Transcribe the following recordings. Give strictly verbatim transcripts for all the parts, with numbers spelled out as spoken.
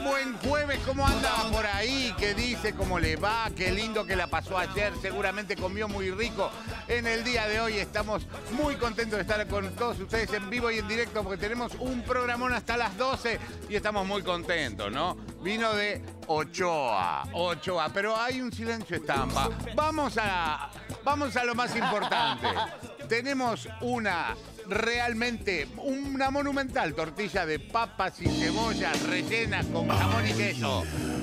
buen jueves. ¿Cómo anda por ahí? ¿Qué dice? ¿Cómo le va? Qué lindo que la pasó ayer. Seguramente comió muy rico. En el día de hoy estamos muy contentos de estar con todos ustedes en vivo y en directo porque tenemos un programón hasta las doce y estamos muy contentos, ¿no? Vino de Ochoa, Ochoa, pero hay un silencio estampa. Vamos a, vamos a lo más importante. Tenemos una realmente, una monumental tortilla de papas y cebollas rellenas con jamón y queso.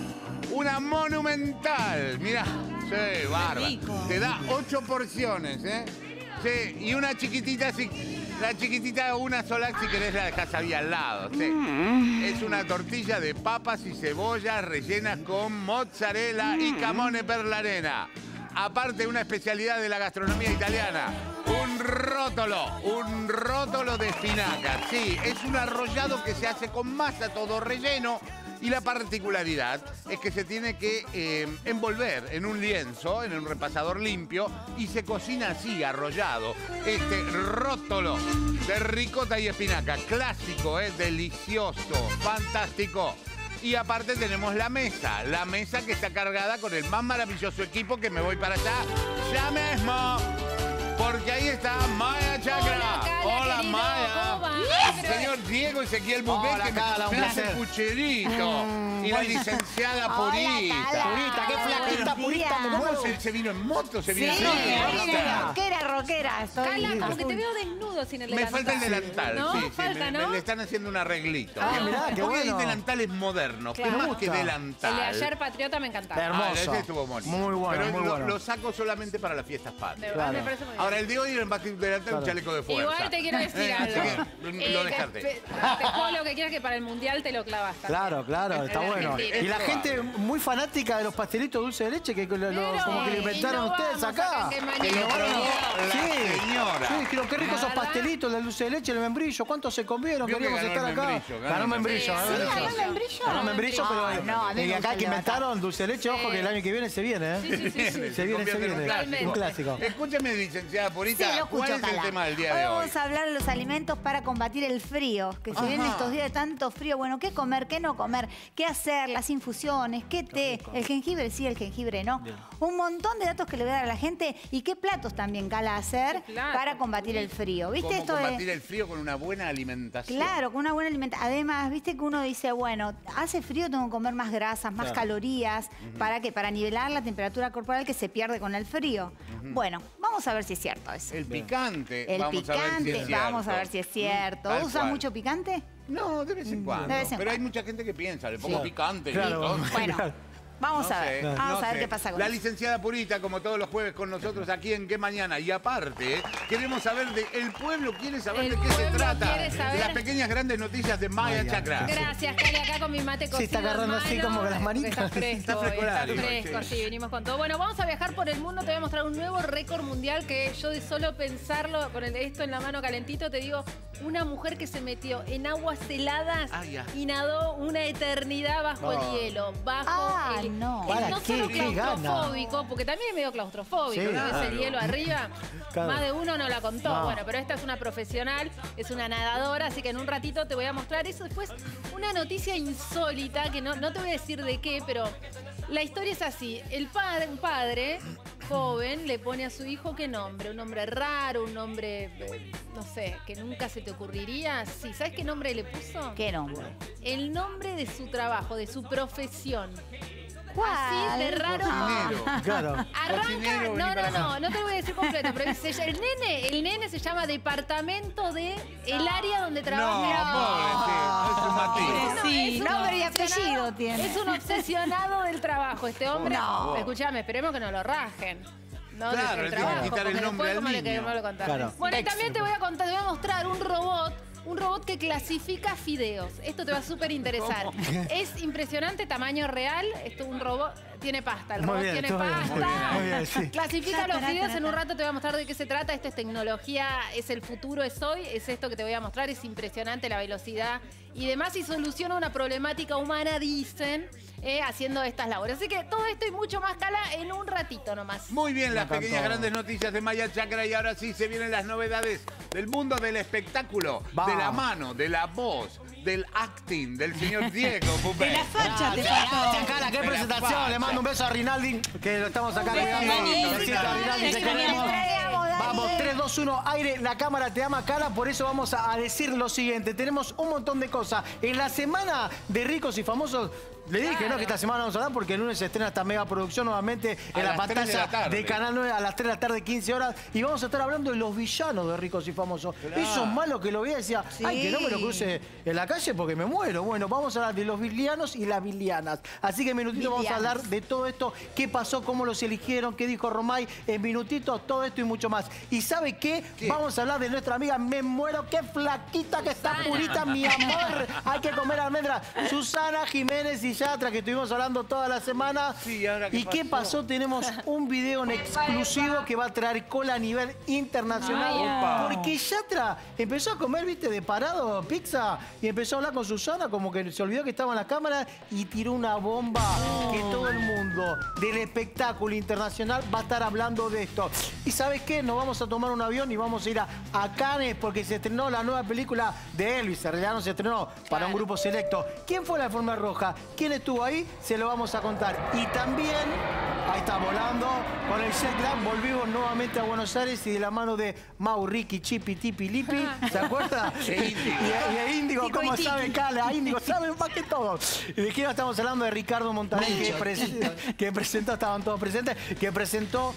Una monumental, mirá, sí, bárbaro. Te da ocho porciones, ¿eh? Sí, y una chiquitita, si, la chiquitita, una sola, si querés la dejás ahí al lado, sí. Es una tortilla de papas y cebollas rellenas con mozzarella y camone per la arena. Aparte, una especialidad de la gastronomía italiana. Un rótolo, un rótolo de espinaca. Sí, es un arrollado que se hace con masa, todo relleno. Y la particularidad es que se tiene que eh, envolver en un lienzo, en un repasador limpio, y se cocina así, arrollado. Este rótolo de ricota y espinaca, clásico, eh, delicioso, fantástico. Y aparte tenemos la mesa, la mesa que está cargada con el más maravilloso equipo que me voy para allá ya mismo. Porque ahí está Maya Chacra. Hola, Hola querido, Maya. ¿cómo va? Señor Diego Ezequiel Bugué, que me hace pucherito. Y la licenciada Hola, Purita. Cala. Purita, qué flaquita, Purita, me ¿Cómo muero. se, se vino en moto? Se vino Sí, en rockera, moto. rockera, rockera. Estoy... Cala, como que te veo desnudo sin el Me delantal. falta el delantal, ¿No? sí, sí, Falta, me, ¿no? me le están haciendo un arreglito. Ah, mirá, qué Porque bueno. hay delantales modernos, Claro. pero más que Me gusta. delantal. El de ayer Patriota me encantaba. Hermoso. Ah, ese estuvo bonito. Muy bueno, pero muy lo, bueno. lo saco solamente para las fiestas De patrias. verdad Claro. me parece muy bien. Ahora, el de hoy en más que un delantal, un Claro. chaleco de fuerza. Igual te quiero decir Eh, algo. así que lo- lo Eh, descarté. Te, te juego lo que quieras que para el mundial te lo clavas. también. Claro, claro, está En bueno. Argentina. Y la Es gente probable. muy fanática de los pastelitos dulce de leche que lo- lo- Pero, como que lo inventaron innovamos ustedes acá. acá en Que lo Mañana. probó la Sí, señora. sí, creo que ricos La esos verdad. pastelitos del dulce de leche, el membrillo. ¿Cuántos se comieron? Vio que Queríamos ganó estar el acá. membrillo, ganó Ganó el membrillo. membrillo. ganó Sí, membrillo. ganó membrillo. Ganó membrillo, pero Ah, no, a mí y me acá gusta que el de inventaron dulce de leche, ojo que el año que viene se viene, ¿eh? Sí, sí, sí, sí. Se viene, se convierte en un viene. clásico. Un clásico. Escúchame, licenciada Sí, Purita, lo escucho, ¿cuál es el Cala. tema del día Hoy de hoy? vamos a hablar de los alimentos para combatir el frío, que se Ajá. vienen estos días de tanto frío. Bueno, ¿qué comer, qué no comer? ¿Qué hacer? Las infusiones, ¿qué té? El jengibre sí, el jengibre no. Un montón de datos que le voy a dar a la gente y qué platos también, Cala, hacer ¿Qué platos? para combatir el frío. ¿Viste ¿Cómo esto combatir de...? el frío con una buena alimentación? Claro, con una buena alimentación. Además, viste que uno dice, bueno, hace frío, tengo que comer más grasas, más Claro. calorías. ¿Para qué? Para nivelar la temperatura corporal que se pierde con el frío. Bueno, vamos a ver si es cierto eso. El picante, El vamos picante, a ver si es cierto. vamos a ver si es cierto. Tal ¿Usas cual. mucho picante? No, de vez en cuando. De vez en Pero hay cuando. mucha gente que piensa, le pongo Sí. picante. Claro. y todo. Bueno, vamos No a ver. sé, Vamos no a ver sé. qué pasa con La eso. licenciada Purita, como todos los jueves con nosotros aquí en Qué Mañana. Y aparte, ¿eh? queremos saber de... El pueblo quiere saber El de qué se pueblo trata. quiere saber- De las pequeñas grandes noticias de Maya Maya. Chacra. Gracias, Cali, acá con mi mate cocido. Sí, está agarrando en así mano, como con las porque manitas. Está fresco, Está hoy, frescolari, está fresco, sí. sí, venimos con todo. Bueno, vamos a viajar por el mundo, te voy a mostrar un nuevo récord mundial que yo de solo pensarlo, con el- esto en la mano calentito, te digo, una mujer que se metió en aguas heladas Ah, ya. y nadó una eternidad bajo Oh. el hielo, bajo Ah, el... no. Es ¿Para no qué? solo ¿Qué gana? claustrofóbico, porque también es medio claustrofóbico, Sí, ¿no? Ese claro. hielo arriba, Claro. más de uno no la contó. No. Bueno, pero esta es una profesional, es una nadadora, así que en un ratito te voy a mostrar eso. Después, una noticia insólita, que no, no te voy a decir de qué, pero la historia es así. El padre, un padre joven le pone a su hijo qué nombre, un nombre raro, un nombre, eh, no sé, que nunca se te ocurriría. Sí, ¿sabes qué nombre le puso? ¿Qué nombre? El nombre de su trabajo, de su profesión. ¿Cuál? Así de raro. Cocinero. Claro. Arranca, Cocinero, no, vení para no, no, acá. no te lo voy a decir completo, pero se llama- el nene, el nene se llama departamento de el área donde No, trabaja. pobre, sí, es un Matías. Sí, Es un nombre y obsesionado- apellido tiene. Es un obsesionado del trabajo este hombre. No. Escuchame, esperemos que no lo rajen. No, Claro, del le tienen que trabajo, quitar el porque nombre después, al ¿cómo le niño? queremos lo contar? Claro. Bueno, y Ex. también te voy a contar, te voy a mostrar un robot. Un robot que clasifica fideos. Esto te va a súper interesar. Es impresionante, tamaño real. Esto es un robot, tiene pasta. El Muy robot bien, tiene estuvo bien, pasta. muy bien, muy bien, sí. Clasifica Ya, los tará, fideos. tará, En un tará. rato te voy a mostrar de qué se trata. Esto es tecnología, es el futuro, es hoy. Es esto que te voy a mostrar. Es impresionante la velocidad y demás. Y soluciona una problemática humana, dicen, eh, haciendo estas labores. Así que todo esto y mucho más, Cala, en un ratito nomás. Muy bien, las encantó. pequeñas grandes noticias de Maya Chacra y ahora sí se vienen las novedades del mundo del espectáculo, Va. de la mano, de la voz, del acting del señor Diego Pupé. De la facha te Gracias, faltó. Cara, qué De la presentación. facha. Le mando un beso a Rinaldi, que lo estamos acá Un beso, cuidando. Rini. Besito a Rinaldi, te queremos. Vamos, tres, dos, uno, aire, la cámara te ama, Cala, por eso vamos a a decir lo siguiente. Tenemos un montón de cosas. En la semana de ricos y famosos, le dije, Claro. ¿no? Que esta semana vamos a hablar porque el lunes se estrena esta mega producción nuevamente A en la las tres de pantalla la tarde. de Canal nueve a las tres de la tarde, quince horas. Y vamos a estar hablando de los villanos de ricos y famosos. Claro. Esos malos que lo veía y decía, ay, que no me lo Sí. cruce en la calle porque me muero. Bueno, vamos a hablar de los villanos y las vilianas. Así que en minutito vamos a hablar de todo esto, qué pasó, cómo los eligieron, qué dijo Romay, en minutitos, todo esto y mucho más. ¿Y sabe qué? ¿Qué? Vamos a hablar de nuestra amiga, me muero, qué flaquita que está purita, mi amor. Hay que comer almendras. Susana Jiménez y Yatra, que estuvimos hablando toda la semana. Sí, ¿y ahora qué ¿Y qué pasó? pasó? Tenemos un video en exclusivo que va a traer cola a nivel internacional. Opa. Porque Yatra empezó a comer, viste, de parado pizza y empezó a hablar con Susana como que se olvidó que estaba en la cámara y tiró una bomba que todo el mundo del espectáculo internacional va a estar hablando de esto. ¿Y sabes qué? Nos vamos a tomar un avión y vamos a ir a, a Cannes porque se estrenó la nueva película de Elvis. En realidad no se estrenó para un grupo selecto. ¿Quién fue la alfombra roja? ¿Quién estuvo ahí? Se lo vamos a contar. Y también, ahí está volando, con el jet lag volvimos nuevamente a Buenos Aires y de la mano de Mau, Ricky, Chipi, Tipi, Lipi, ¿se acuerda? E Índigo. Y, y e Índigo, Tico y ¿cómo Tiki. sabe Cala? Índigo, saben más que todo. ¿Y de quién estamos hablando? De Ricardo Montaner, que, pres- que presentó, estaban todos presentes, que presentó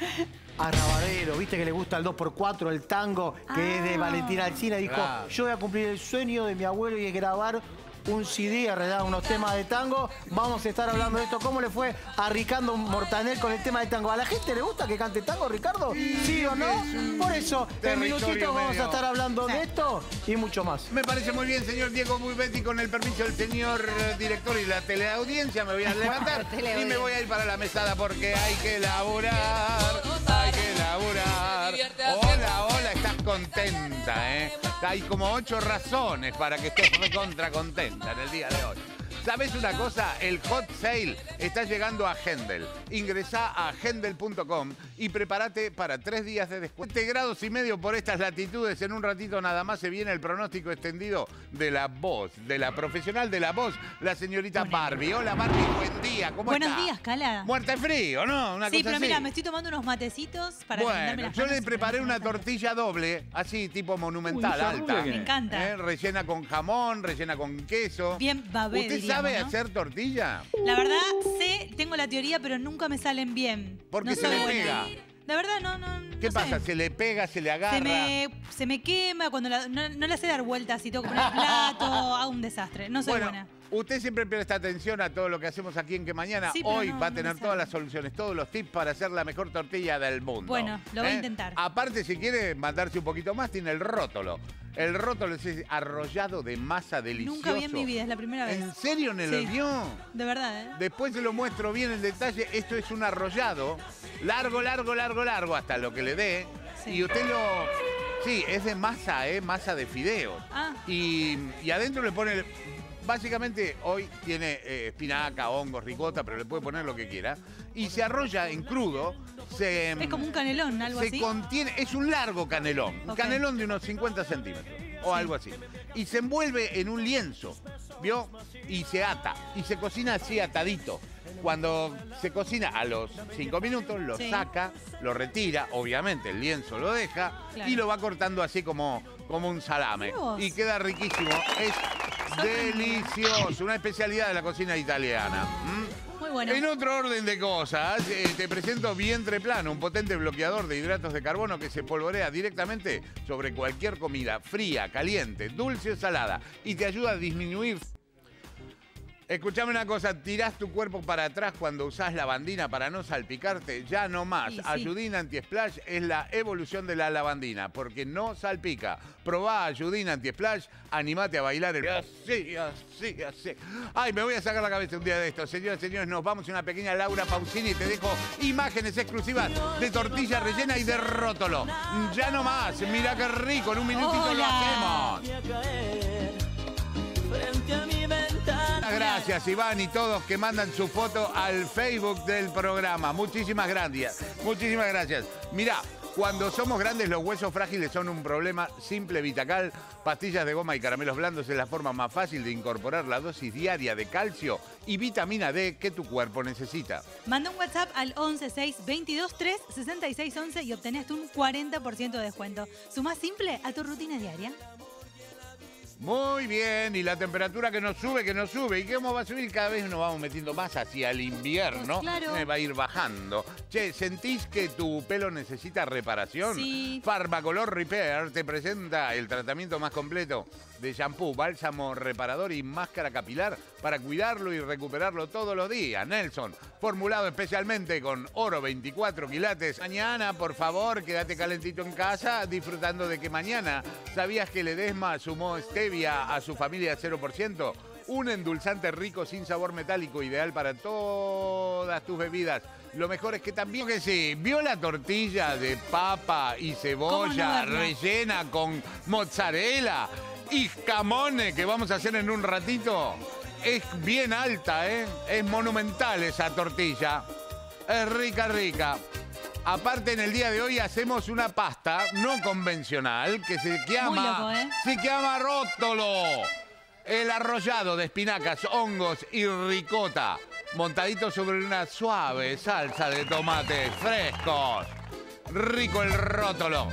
a Rabadero, viste que le gusta el dos por cuatro, el tango, que es de Valentina Alsina. Dijo, Claro. yo voy a cumplir el sueño de mi abuelo y es grabar un C D, en realidad unos temas de tango. Vamos a estar hablando de esto. ¿Cómo le fue a Ricardo Montaner con el tema de tango? ¿A la gente le gusta que cante tango, Ricardo? ¿Sí o no? Por eso, en Territorio minutitos vamos medio. a estar hablando de esto y mucho más. Me parece muy bien, señor Diego Bubetti, con el permiso del señor eh, director y la teleaudiencia. Me voy a levantar y me voy a ir para la mesada porque hay que laburar, hay que laburar. Hola, hola, estás contenta, ¿eh? Hay como ocho razones para que estés recontra contenta en el día de hoy. ¿Sabes una cosa? El hot sale está llegando a Hendel. Ingresá a hendel punto com y prepárate para tres días de descuento. siete grados y medio por estas latitudes. En un ratito nada más se viene el pronóstico extendido de la voz, de la profesional de la voz, la señorita Barbie. Hola Barbie, buen día. ¿Cómo Buenos estás? días, Cala. Muerta de frío, ¿no? Una Sí, cosa pero así. mira, me estoy tomando unos matecitos para calentarme Bueno, las yo manos le y preparé ponerme una la tarde. tortilla doble, así tipo monumental, Uy, alta. Me encanta. ¿Eh? Rellena con jamón, rellena con queso. Bien babé, ¿Usted diríamos, sabe ¿no? hacer tortilla? La verdad, sé, tengo la teoría, pero nunca me salen bien. Porque no se soy le buena. pega. La verdad, no, no. ¿Qué no pasa? sé. ¿Se le pega, se le agarra? Se me, se me quema cuando la- no, no le sé dar vueltas y tengo que poner el plato, hago un desastre. No soy Bueno, buena. usted siempre presta atención a todo lo que hacemos aquí en Que Mañana. Sí, pero Hoy no, va a no tener me todas sale. las soluciones, todos los tips para hacer la mejor tortilla del mundo. Bueno, lo voy a ¿Eh? intentar. Aparte, si quiere mandarse un poquito más, tiene el rótolo. El rótolo es arrollado de masa delicioso. Nunca vi en mi vida, es la primera vez. ¿En serio no lo Sí. vio? De verdad, ¿eh? Después se lo muestro bien en detalle. Esto es un arrollado, largo, largo, largo, largo, hasta lo que le dé. Sí. Y usted lo... Sí, es de masa, ¿eh? Masa de fideos. Ah. Y, y adentro le pone... Básicamente hoy tiene eh, espinaca, hongos, ricota, pero le puede poner lo que quiera. Y se arrolla en crudo. Se, Es como un canelón, algo se así. contiene, es un largo canelón, un Ok. canelón de unos cincuenta centímetros o algo así. Y se envuelve en un lienzo, ¿vio? Y se ata, y se cocina así atadito. Cuando se cocina a los cinco minutos, lo Sí. saca, lo retira, obviamente el lienzo lo deja, Claro. y lo va cortando así como, como un salame. Mirá vos. Y queda riquísimo, es delicioso, una especialidad de la cocina italiana. ¿Mm? Muy bueno. En otro orden de cosas, eh, te presento Vientre Plano, un potente bloqueador de hidratos de carbono que se polvorea directamente sobre cualquier comida, fría, caliente, dulce o salada, y te ayuda a disminuir... Escuchame una cosa, tirás tu cuerpo para atrás cuando usás lavandina para no salpicarte, ya no más. Y sí. Ayudín Anti-Splash es la evolución de la lavandina, porque no salpica. Probá Ayudín Anti-Splash, animate a bailar el... Así, así, así. Ay, me voy a sacar la cabeza un día de esto. Señoras y señores, nos vamos a una pequeña Laura Pausini y te dejo imágenes exclusivas de tortilla rellena y de rótolo. Ya no más, mira qué rico, en un minutito lo Hola. hacemos. Gracias. Gracias, Iván, y todos que mandan su foto al Facebook del programa. Muchísimas gracias. Muchísimas gracias. Mirá, cuando somos grandes, los huesos frágiles son un problema. Simple Vitacal, pastillas de goma y caramelos blandos es la forma más fácil de incorporar la dosis diaria de calcio y vitamina D que tu cuerpo necesita. Manda un WhatsApp al once seis veintidós tres sesenta y seis once y obtenés un cuarenta por ciento de descuento. Suma simple a tu rutina diaria. Muy bien, y la temperatura que nos sube, que nos sube. ¿Y cómo va a subir? Cada vez nos vamos metiendo más hacia el invierno. Pues claro. Me va a ir bajando. Che, ¿sentís que tu pelo necesita reparación? Sí. Farmacolor Repair te presenta el tratamiento más completo de shampoo, bálsamo reparador y máscara capilar para cuidarlo y recuperarlo todos los días. Nelson, formulado especialmente con oro veinticuatro quilates. Mañana, por favor, quédate calentito en casa disfrutando de que mañana, ¿sabías que Ledesma sumó stevia a su familia cero por ciento? Un endulzante rico sin sabor metálico, ideal para todas tus bebidas. Lo mejor es que también que sí, ¿vio la tortilla de papa y cebolla no rellena con mozzarella y jamone que vamos a hacer en un ratito? Es bien alta, ¿eh? Es monumental esa tortilla. Es rica, rica. Aparte, en el día de hoy hacemos una pasta no convencional que se llama, loco, ¿eh? se llama rótolo. El arrollado de espinacas, hongos y ricota, montadito sobre una suave salsa de tomates frescos. Rico el rótolo.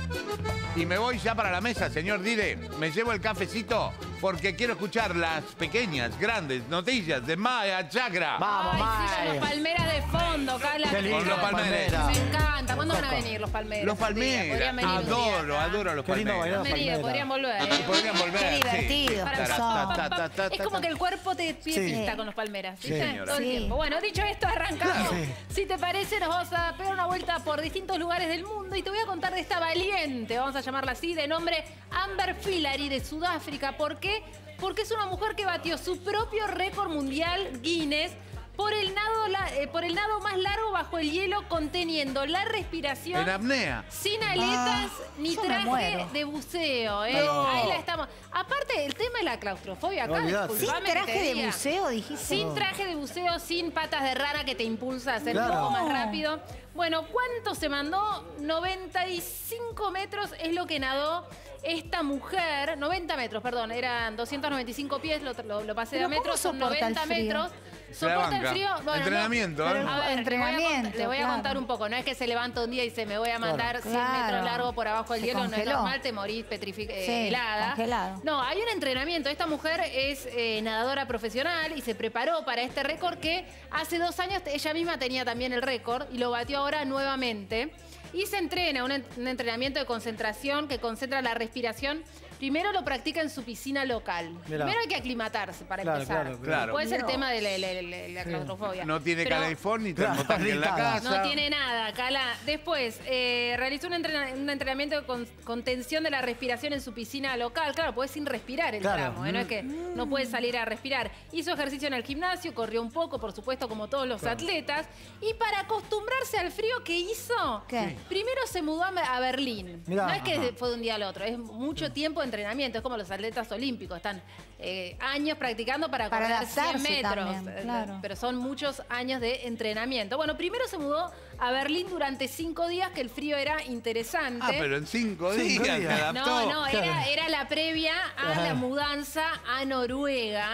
Y me voy ya para la mesa, señor Dide. Me llevo el cafecito porque quiero escuchar las pequeñas, grandes noticias de Maya Chacra. Vamos, Ay, sí, con May. los palmeras de fondo, Carla. Qué lindo, Con los palmeras. Me encanta. ¿Cuándo van a venir los palmeras? Los palmeras. Podrían venir un día Adoro, acá. adoro a los Qué lindo palmeras. bailar. Han venido, podrían volver. ¿eh? Podrían volver. Qué sí. divertido Para- que Ta, son. ta, ta, ta, ta, Es ta, como ta. que el cuerpo te pide Sí. pista con los palmeras, Sí, ¿viste? señora. Todo el Sí. tiempo. Bueno, dicho esto, arrancamos. Sí. Si te parece, nos vamos a pegar una vuelta por distintos lugares del mundo y te voy a contar de esta valiente, vamos a llamarla así, de nombre Amber Filari de Sudáfrica. ¿Por qué? Porque es una mujer que batió su propio récord mundial Guinness por el nado, la- eh, por el nado más largo bajo el hielo, conteniendo la respiración En apnea. sin aletas ni yo me traje muero. de buceo. ¿eh? No. Ahí la estamos. Aparte, el tema de la claustrofobia acá, Olvidate. Sin disculpame que te traje de diga. buceo, dijiste. Sin traje de buceo, sin patas de rana que te impulsa a hacer Claro. un poco más No. rápido. Bueno, ¿cuánto se mandó? noventa y cinco metros es lo que nadó esta mujer. noventa metros, perdón, eran doscientos noventa y cinco pies, lo, lo- lo pasé Pero a ¿cómo metros, son soporta el noventa frío? metros. Se la ¿Soporta el banca. frío? Bueno, Entrenamiento, no. ¿eh? A ver, le voy a cont- Entrenamiento, Le voy a claro. contar un poco. No es que se levanta un día y dice, me voy a mandar cien Claro. metros largos por abajo del Se hielo. No es congeló. normal, te morís petrificada, Sí, helada. congelado. No, hay un entrenamiento. Esta mujer es eh, nadadora profesional y se preparó para este récord que hace dos años ella misma tenía también el récord y lo batió ahora nuevamente. Y se entrena, un, en- un entrenamiento de concentración que concentra la respiración. Primero lo practica en su piscina local. Mirá. Primero hay que aclimatar para Claro, empezar. claro, claro. Después el Dios. tema de la, la- la- la claustrofobia. No tiene Pero- calefón ni Claro, termotanque en la nada. casa. no tiene nada, Cala. Después, eh, realizó un, entrena- un entrenamiento de con- contención de la respiración en su piscina local. Claro, puede sin respirar el Claro. tramo, ¿eh? No es que no puede salir a respirar. Hizo ejercicio en el gimnasio, corrió un poco, por supuesto, como todos los atletas. Y para acostumbrarse al frío, ¿qué hizo? ¿Qué? Primero se mudó a a Berlín. Mirá. No es que Ajá. fue de un día al otro, es mucho tiempo de entrenamiento. Es como los atletas olímpicos, están eh, años practicando para, Para correr cien adaptarse metros. también, Eh, claro. Pero son muchos años de entrenamiento. Bueno, primero se mudó a Berlín durante cinco días, que el frío era interesante. Ah, pero en cinco, Cinco días, días. se adaptó. No, no, era, Claro. era la previa a Ajá. la mudanza a Noruega.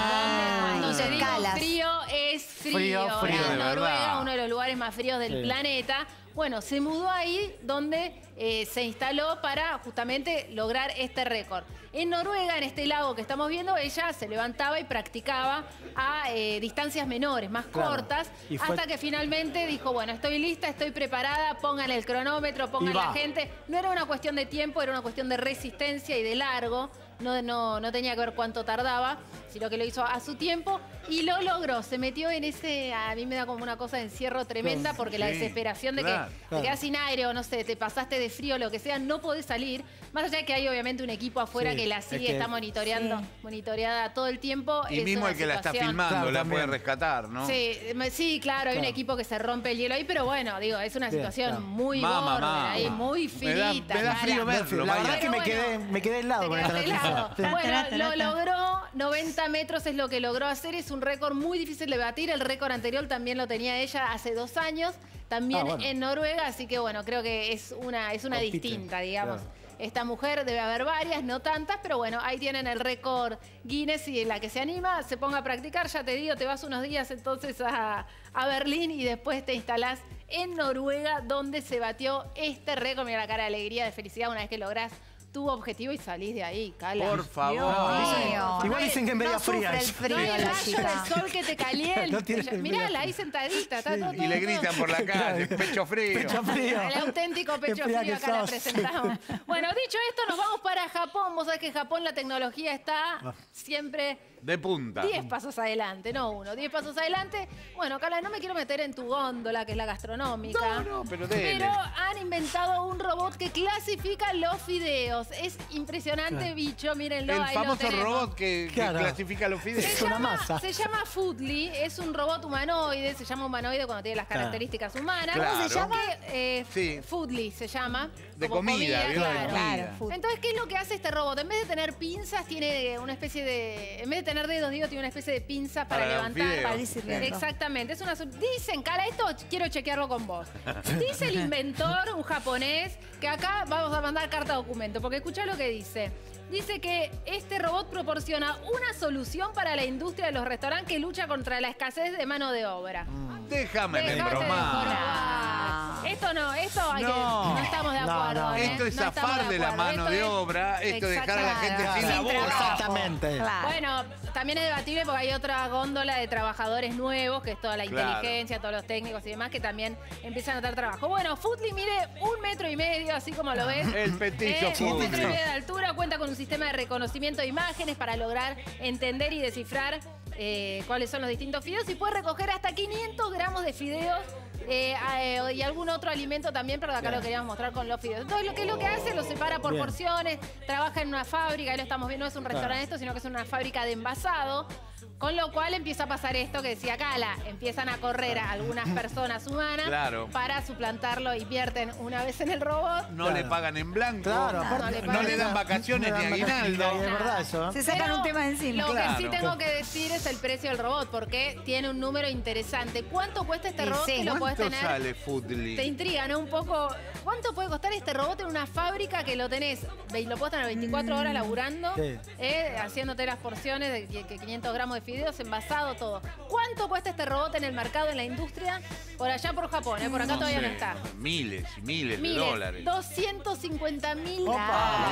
Ah. Donde, cuando Hizo te digo escalas. frío, es frío. Frío, frío, Era de Noruega, verdad. uno de los lugares más fríos del Sí. planeta. Bueno, se mudó ahí donde eh, se instaló para justamente lograr este récord. En Noruega, en este lago que estamos viendo, ella se levantaba y practicaba a eh, distancias menores, más Claro. cortas, Y fue- hasta que finalmente dijo, bueno, estoy lista, estoy preparada, pongan el cronómetro, pongan la va. gente. No era una cuestión de tiempo, era una cuestión de resistencia y de largo. No, no, no tenía que ver cuánto tardaba, sino que lo hizo a su tiempo y lo logró. Se metió en ese, a mí me da como una cosa de encierro tremenda, porque la Sí, desesperación de claro, que te claro. quedas sin aire o no sé, te pasaste de frío o lo que sea, no podés salir. Más allá de que hay obviamente un equipo afuera Sí, que la es sigue, que- está monitoreando, Sí. monitoreada todo el tiempo. Y es mismo una el que la está situación- filmando Claro, la también. puede rescatar, ¿no? Sí, me- sí, claro, hay un Claro. equipo que se rompe el hielo ahí, pero bueno, digo, es una Bien, situación claro. muy Mamá, borde, mamá. ahí, muy Me da- finita. me da Cala. frío verlo, La Maya. verdad es que me Pero quedé, bueno, me quedé helado Te con esta quedaste noticia. helado. Sí. Bueno, Tarata, lo tarata. logró noventa metros es lo que logró hacer. Es un récord muy difícil de batir. El récord anterior también lo tenía ella hace dos años, también Ah, bueno. en Noruega. Así que bueno, creo que es una, es una Compite, distinta, digamos. claro. Esta mujer debe haber varias, no tantas, pero bueno, ahí tienen el récord Guinness y la que se anima, se ponga a practicar. Ya te digo, te vas unos días entonces a, a Berlín y después te instalás en Noruega, donde se batió este récord. Mira la cara de alegría, de felicidad una vez que lográs tu objetivo y salís de ahí, Cala. Por favor. Dios Dicen- mío. igual dicen que es media No sufre fría. el ella. frío No hay la rayo chica. del sol que te caliente. No tiene Mirala ahí sentadita. Está todo, Y le todo, gritan por la calle, pecho frío. Pecho frío. El auténtico pecho Qué fría frío, que acá la sos. presentamos. Bueno, dicho esto, nos vamos para Japón. Vos sabés que en Japón la tecnología está siempre De punta. diez pasos adelante, no uno, diez pasos adelante. Bueno, Carla, no me quiero meter en tu góndola, que es la gastronómica. No, no, pero dele. Pero han inventado un robot que clasifica los fideos. Es impresionante, bicho, mírenlo. El ahí lo famoso tenemos. robot que, que Claro. clasifica los fideos. Se Es una llama, masa. se llama Foodly, es un robot humanoide, se llama humanoide cuando tiene las Claro. características humanas. Claro. ¿Cómo se llama? Eh, Sí. Foodly se llama. De como comida, ¿vio? De claro. comida. Claro, food. Entonces, ¿qué es lo que hace este robot? En vez de tener pinzas, tiene una especie de... En vez de tener dedos, digo, tiene una especie de pinza para, Para los levantar. fideos. Para ir sirviendo. Exactamente. Es una... su- Dicen, Cala, esto quiero chequearlo con vos. Dice el inventor, un japonés, que acá vamos a mandar carta documento, porque escuchá lo que dice. Dice que este robot proporciona una solución para la industria de los restaurantes que lucha contra la escasez de mano de obra. Déjame de Dejate de bromar. jorobar. Esto no, esto hay que- No. no estamos de No, acuerdo. no. ¿eh? Esto es No estamos zafar de la acuerdo. mano Esto de es- obra, esto es dejar a la gente Exacto. sin Sin laburo. trabajo. Exactamente. Claro. Bueno, también es debatible porque hay otra góndola de trabajadores nuevos, que es toda la Claro. inteligencia, todos los técnicos y demás, que también empiezan a dar trabajo. Bueno, Foodly mide un metro y medio, así como lo ves. El petillo Eh, un metro y Foodly. medio de altura, cuenta con un sistema de reconocimiento de imágenes para lograr entender y descifrar eh, cuáles son los distintos fideos y puede recoger hasta quinientos gramos de fideos eh, eh, y algún otro alimento también, pero acá lo queríamos mostrar con los fideos. Entonces, lo que es lo que hace, lo separa por Bien. porciones, trabaja en una fábrica, ahí lo estamos viendo, no es un restaurante esto, sino que es una fábrica de envasado. Con lo cual empieza a pasar esto que decía Cala, empiezan a correr a algunas personas humanas Claro. para suplantarlo, invierten una vez en el robot. No Claro. le pagan en blanco. Claro, No, aparte. no le No le dan pagan. vacaciones No ni le dan aguinaldo. vacaciones, Es verdad eso, ¿eh? Se sacan Pero un tema de encima. Lo que sí Claro. tengo que decir es el precio del robot, porque tiene un número interesante. ¿Cuánto cuesta este Y robot sí. que lo podés ¿Cuánto tener? sale Foodly? Te intriga, ¿no? Un poco. ¿Cuánto puede costar este robot en una fábrica que lo tenés? ve- Lo puedes tener veinticuatro horas laburando, Sí. eh, haciéndote las porciones de que- que quinientos gramos de fideos, envasado, todo. ¿Cuánto cuesta este robot en el mercado, en la industria? Por allá por Japón, ¿eh? Por acá No todavía sé, no está. Miles y miles de Miles, dólares. doscientos cincuenta mil Opa.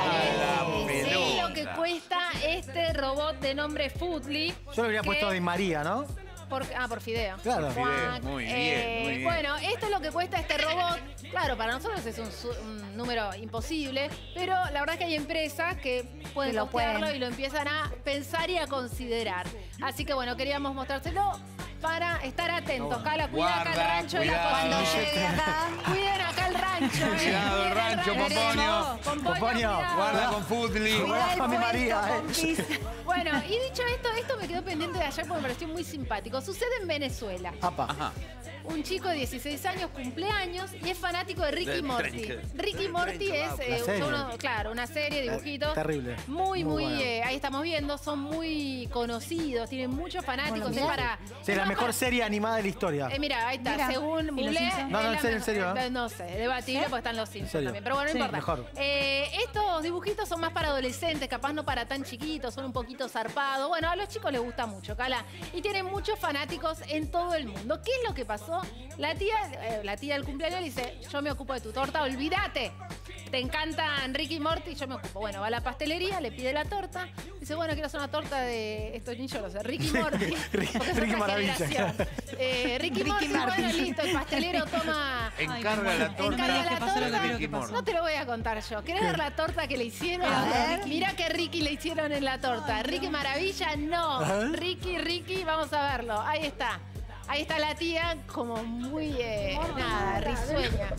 La Es lo que pelota. cuesta este robot de nombre Foodly. Yo le habría que- puesto de María, ¿no? Por, ah, por fideo. Claro. Por fideo, Cuac. muy bien, Eh, muy bien. Bueno, esto es lo que cuesta este robot. Claro, para nosotros es un, su- un número imposible, pero la verdad es que hay empresas que pueden Que lo costearlo pueden. y lo empiezan a pensar y a considerar. Así que bueno, queríamos mostrárselo para estar atentos. Cala, cuida acá el Guarda, rancho de la cuidado. Cuando cocina. llegue acá. Cuiden acá el rancho. eh. Cuidado el Cuiden rancho, Pomponio. Pomponio, Pomponio, cuidado. Guarda con Foodly. Cuidá el Mami puesto, María, eh. compis. Bueno, y dicho esto, esto me quedó pendiente de ayer porque me pareció muy simpático. Sucede en Venezuela. Apa. Ajá. Un chico de dieciséis años cumple años y es fanático de Ricky De Morty. treinta. Ricky Morty es eh, La serie. son uno- claro, una serie, dibujitos. terrible. Muy, Muy muy, buena. eh, ahí estamos viendo, son muy conocidos, tienen muchos fanáticos. Bueno, es mirá. para, Sí, es la más mejor para- serie animada de la historia. eh, mira, ahí está, Mira. según ¿Y los Mulé. Simpsons? No, no, es en la serio, en mejor- serio, ¿eh? No sé, debatible porque están los Simpsons serio? también. Pero bueno, no Sí. importa. Mejor. Eh, estos dibujitos son más para adolescentes, capaz no para tan chiquitos, son un poquito zarpados. Bueno, a los chicos les gusta mucho, Cala. Y tienen muchos fanáticos en todo el mundo. ¿Qué es lo que pasó? La tía, eh, la tía del cumpleaños le dice, yo me ocupo de tu torta, olvídate. Te encantan Ricky y Morty, yo me ocupo. Bueno, va a la pastelería, le pide la torta. Dice, bueno, quiero hacer una torta de... Esto ni yo lo sé, Ricky y Morty. Ricky- porque es Ricky otra Maravilla. generación. Eh, Ricky, Ricky Morty, Martin. bueno, listo, el pastelero toma... Encarga Ay, la me torta. Encarga la ¿Qué pasó? Lo que torta. quiero que Ricky pasó. No te lo voy a contar yo. ¿Querés ver la torta que le hicieron? A ver. Mirá que Ricky le hicieron en la torta. Ricky Maravilla, no. Ajá. Ricky, Ricky, vamos a verlo. Ahí está. Ahí está la tía como muy, eh, nada, risueña.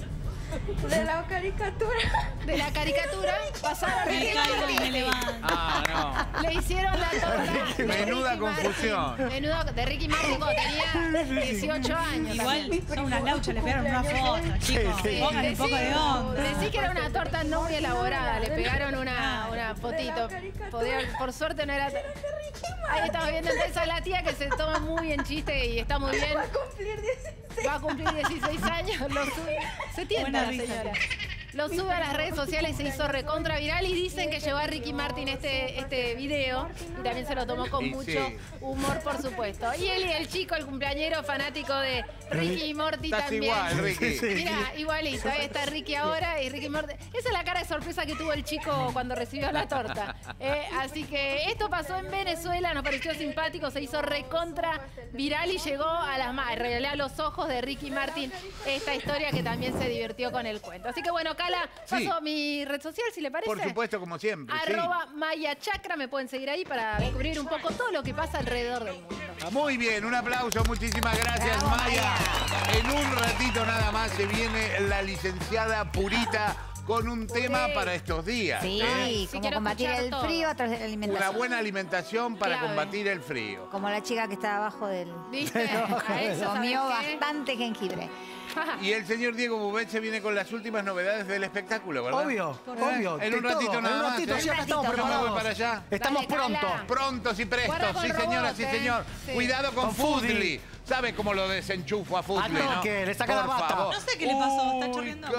De la caricatura. De la caricatura pasaron a Me Ricky caigo y me Martin. levanto. Ah, Le hicieron la torta. de Menuda Ricky Martin. confusión. Menuda de Ricky Martin cuando tenía dieciocho años. Igual también. son unas lauchas, le pegaron una foto, chicos. sí. Pongan un poco de onda. Decí que era una torta no muy elaborada, le pegaron una, una fotito. Podía- por suerte no era. Ahí estamos viendo entonces a la tía que se toma muy en chiste y está muy bien. Va a cumplir dieciséis. Va a cumplir dieciséis años, lo sube. Se tienta Buena la risa. señora. Lo sube a las redes sociales, se hizo recontra viral y dicen que llevó a Ricky Martin este, este video y también se lo tomó con Y mucho sí. humor, por supuesto. Y él y el chico, el cumpleañero fanático de Ricky y Morty Estás también. igual, Ricky. Mira, igualito, ahí está Ricky ahora y Ricky Morty. Esa es la cara de sorpresa que tuvo el chico cuando recibió la torta. Eh, así que esto pasó en Venezuela, nos pareció simpático, se hizo recontra viral y llegó a las más, en realidad a los ojos de Ricky Martin esta historia que también se divirtió con el cuento. Así que bueno, Cala, Sí. paso mi red social si le parece. Por supuesto, como siempre. sí. Arroba Maya Chakra, me pueden seguir ahí para descubrir un poco todo lo que pasa alrededor del mundo. Muy bien, un aplauso, muchísimas gracias, Bravo, Maya. En un ratito nada más se viene la licenciada Purita con un tema Sí. para estos días. Sí, ¿eh? Sí, como quiero combatir escuchar el todo. frío a través de la Una alimentación. buena alimentación para Clave. combatir el frío. Como la chica que está abajo del... ¿Viste? A eso, Comió ¿sabes qué? bastante jengibre. Y el señor Diego Bubet se viene con las últimas novedades del espectáculo, ¿verdad? Obvio, ¿Eh? obvio. En un de ratito todo, nada En un más, ratito, ¿eh? sí, acá estamos Yo me voy preparados. para allá. Estamos Dale, Cala. pronto. Prontos y prestos, Guarda con sí señora, robot, sí ¿eh? señor. Sí. Cuidado con, Con Foodly. Foodly. ¿Sabe cómo lo desenchufo a Foodly, Ah, no, no? que le saca la Por bata. favor. No sé qué le pasó, está Uy, chorreando.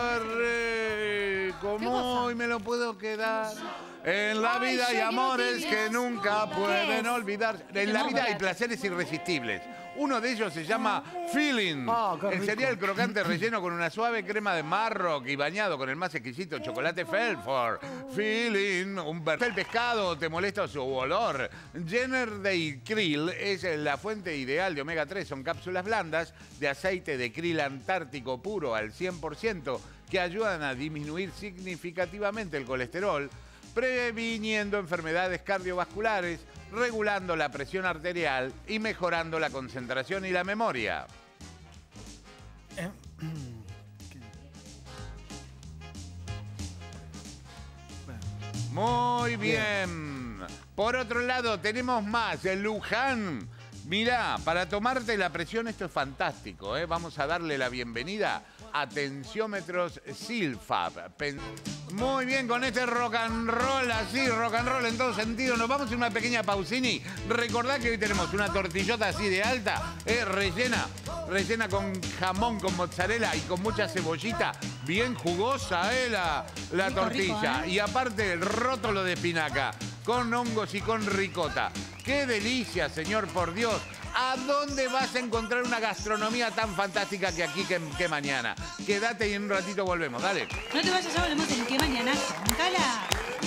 qué rico, ¿Qué cosa? muy me lo puedo quedar. En la Ay, vida hay yo quiero amores tibias. que nunca pueden es? olvidar. En la vida hay placeres irresistibles. Uno de ellos se llama Feeling. Oh, qué el rico. cereal crocante relleno con una suave crema de Marrock y bañado con el más exquisito chocolate Felford. Feeling. Un ver- el pescado te molesta su olor. Jenner de krill es la fuente ideal de omega tres. Son cápsulas blandas de aceite de krill antártico puro al cien por ciento que ayudan a disminuir significativamente el colesterol, previniendo enfermedades cardiovasculares, regulando la presión arterial y mejorando la concentración y la memoria. Muy bien. Por otro lado, tenemos más. El Luján. Mirá, para tomarte la presión, esto es fantástico, ¿eh? Vamos a darle la bienvenida a Tensiómetros Silfab. Pen- Muy bien, con este rock and roll, así, rock and roll en todo sentido. Nos vamos a una pequeña pausini. Recordad que hoy tenemos una tortillota así de alta, ¿eh? rellena, rellena con jamón, con mozzarella y con mucha cebollita. Bien jugosa, ¿eh? La, la Rico, tortilla. rico, ¿eh? Y aparte el rótolo de espinaca, con hongos y con ricota. ¡Qué delicia, señor, por Dios! ¿A dónde vas a encontrar una gastronomía tan fantástica que aquí que, que mañana? Quédate y en un ratito volvemos, dale. No te vayas, ya volvemos en qué mañana. Cala.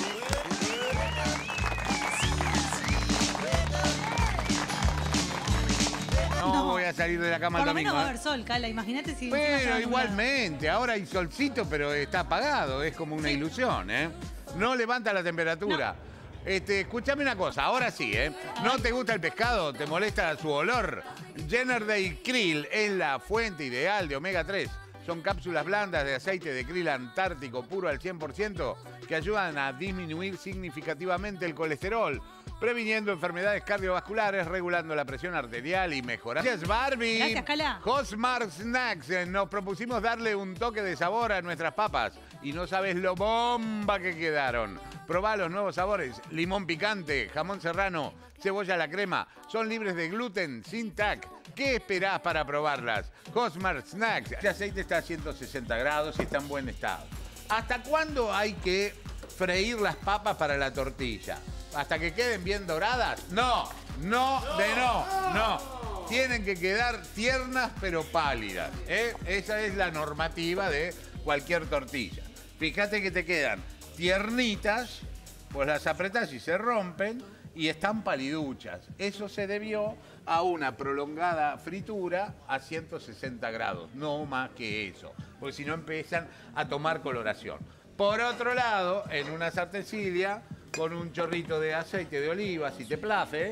No, No. voy a salir de la cama Por el lo menos domingo. va a ¿eh? haber sol, Cala. Imagínate si. encima se va Pero a nublar. igualmente, ahora hay solcito, pero está apagado. Es como una Sí. ilusión, ¿eh? No levanta la temperatura. Este, escúchame una cosa, ahora sí, ¿eh? ¿No te gusta el pescado? ¿Te molesta su olor? Jenner de krill es la fuente ideal de omega tres. Son cápsulas blandas de aceite de krill antártico puro al cien por ciento que ayudan a disminuir significativamente el colesterol, previniendo enfermedades cardiovasculares, regulando la presión arterial y mejorando. Gracias, Barbie. Gracias, Cala. Hosmar Snacks. Eh, Nos propusimos darle un toque de sabor a nuestras papas y no sabes lo bomba que quedaron. Probá los nuevos sabores: limón picante, jamón serrano, cebolla a la crema. Son libres de gluten, sin tac. ¿Qué esperás para probarlas? Hosmar Snacks. Este aceite está a ciento sesenta grados y está en buen estado. ¿Hasta cuándo hay que freír las papas para la tortilla? ¿Hasta que queden bien doradas? No, no, de no, no. Tienen que quedar tiernas pero pálidas, ¿eh? Esa es la normativa de cualquier tortilla. Fíjate que te quedan tiernitas, pues las apretás y se rompen y están paliduchas. Eso se debió a una prolongada fritura a ciento sesenta grados, no más que eso, porque si no empiezan a tomar coloración. Por otro lado, en una sartencilla, con un chorrito de aceite de oliva, si te place,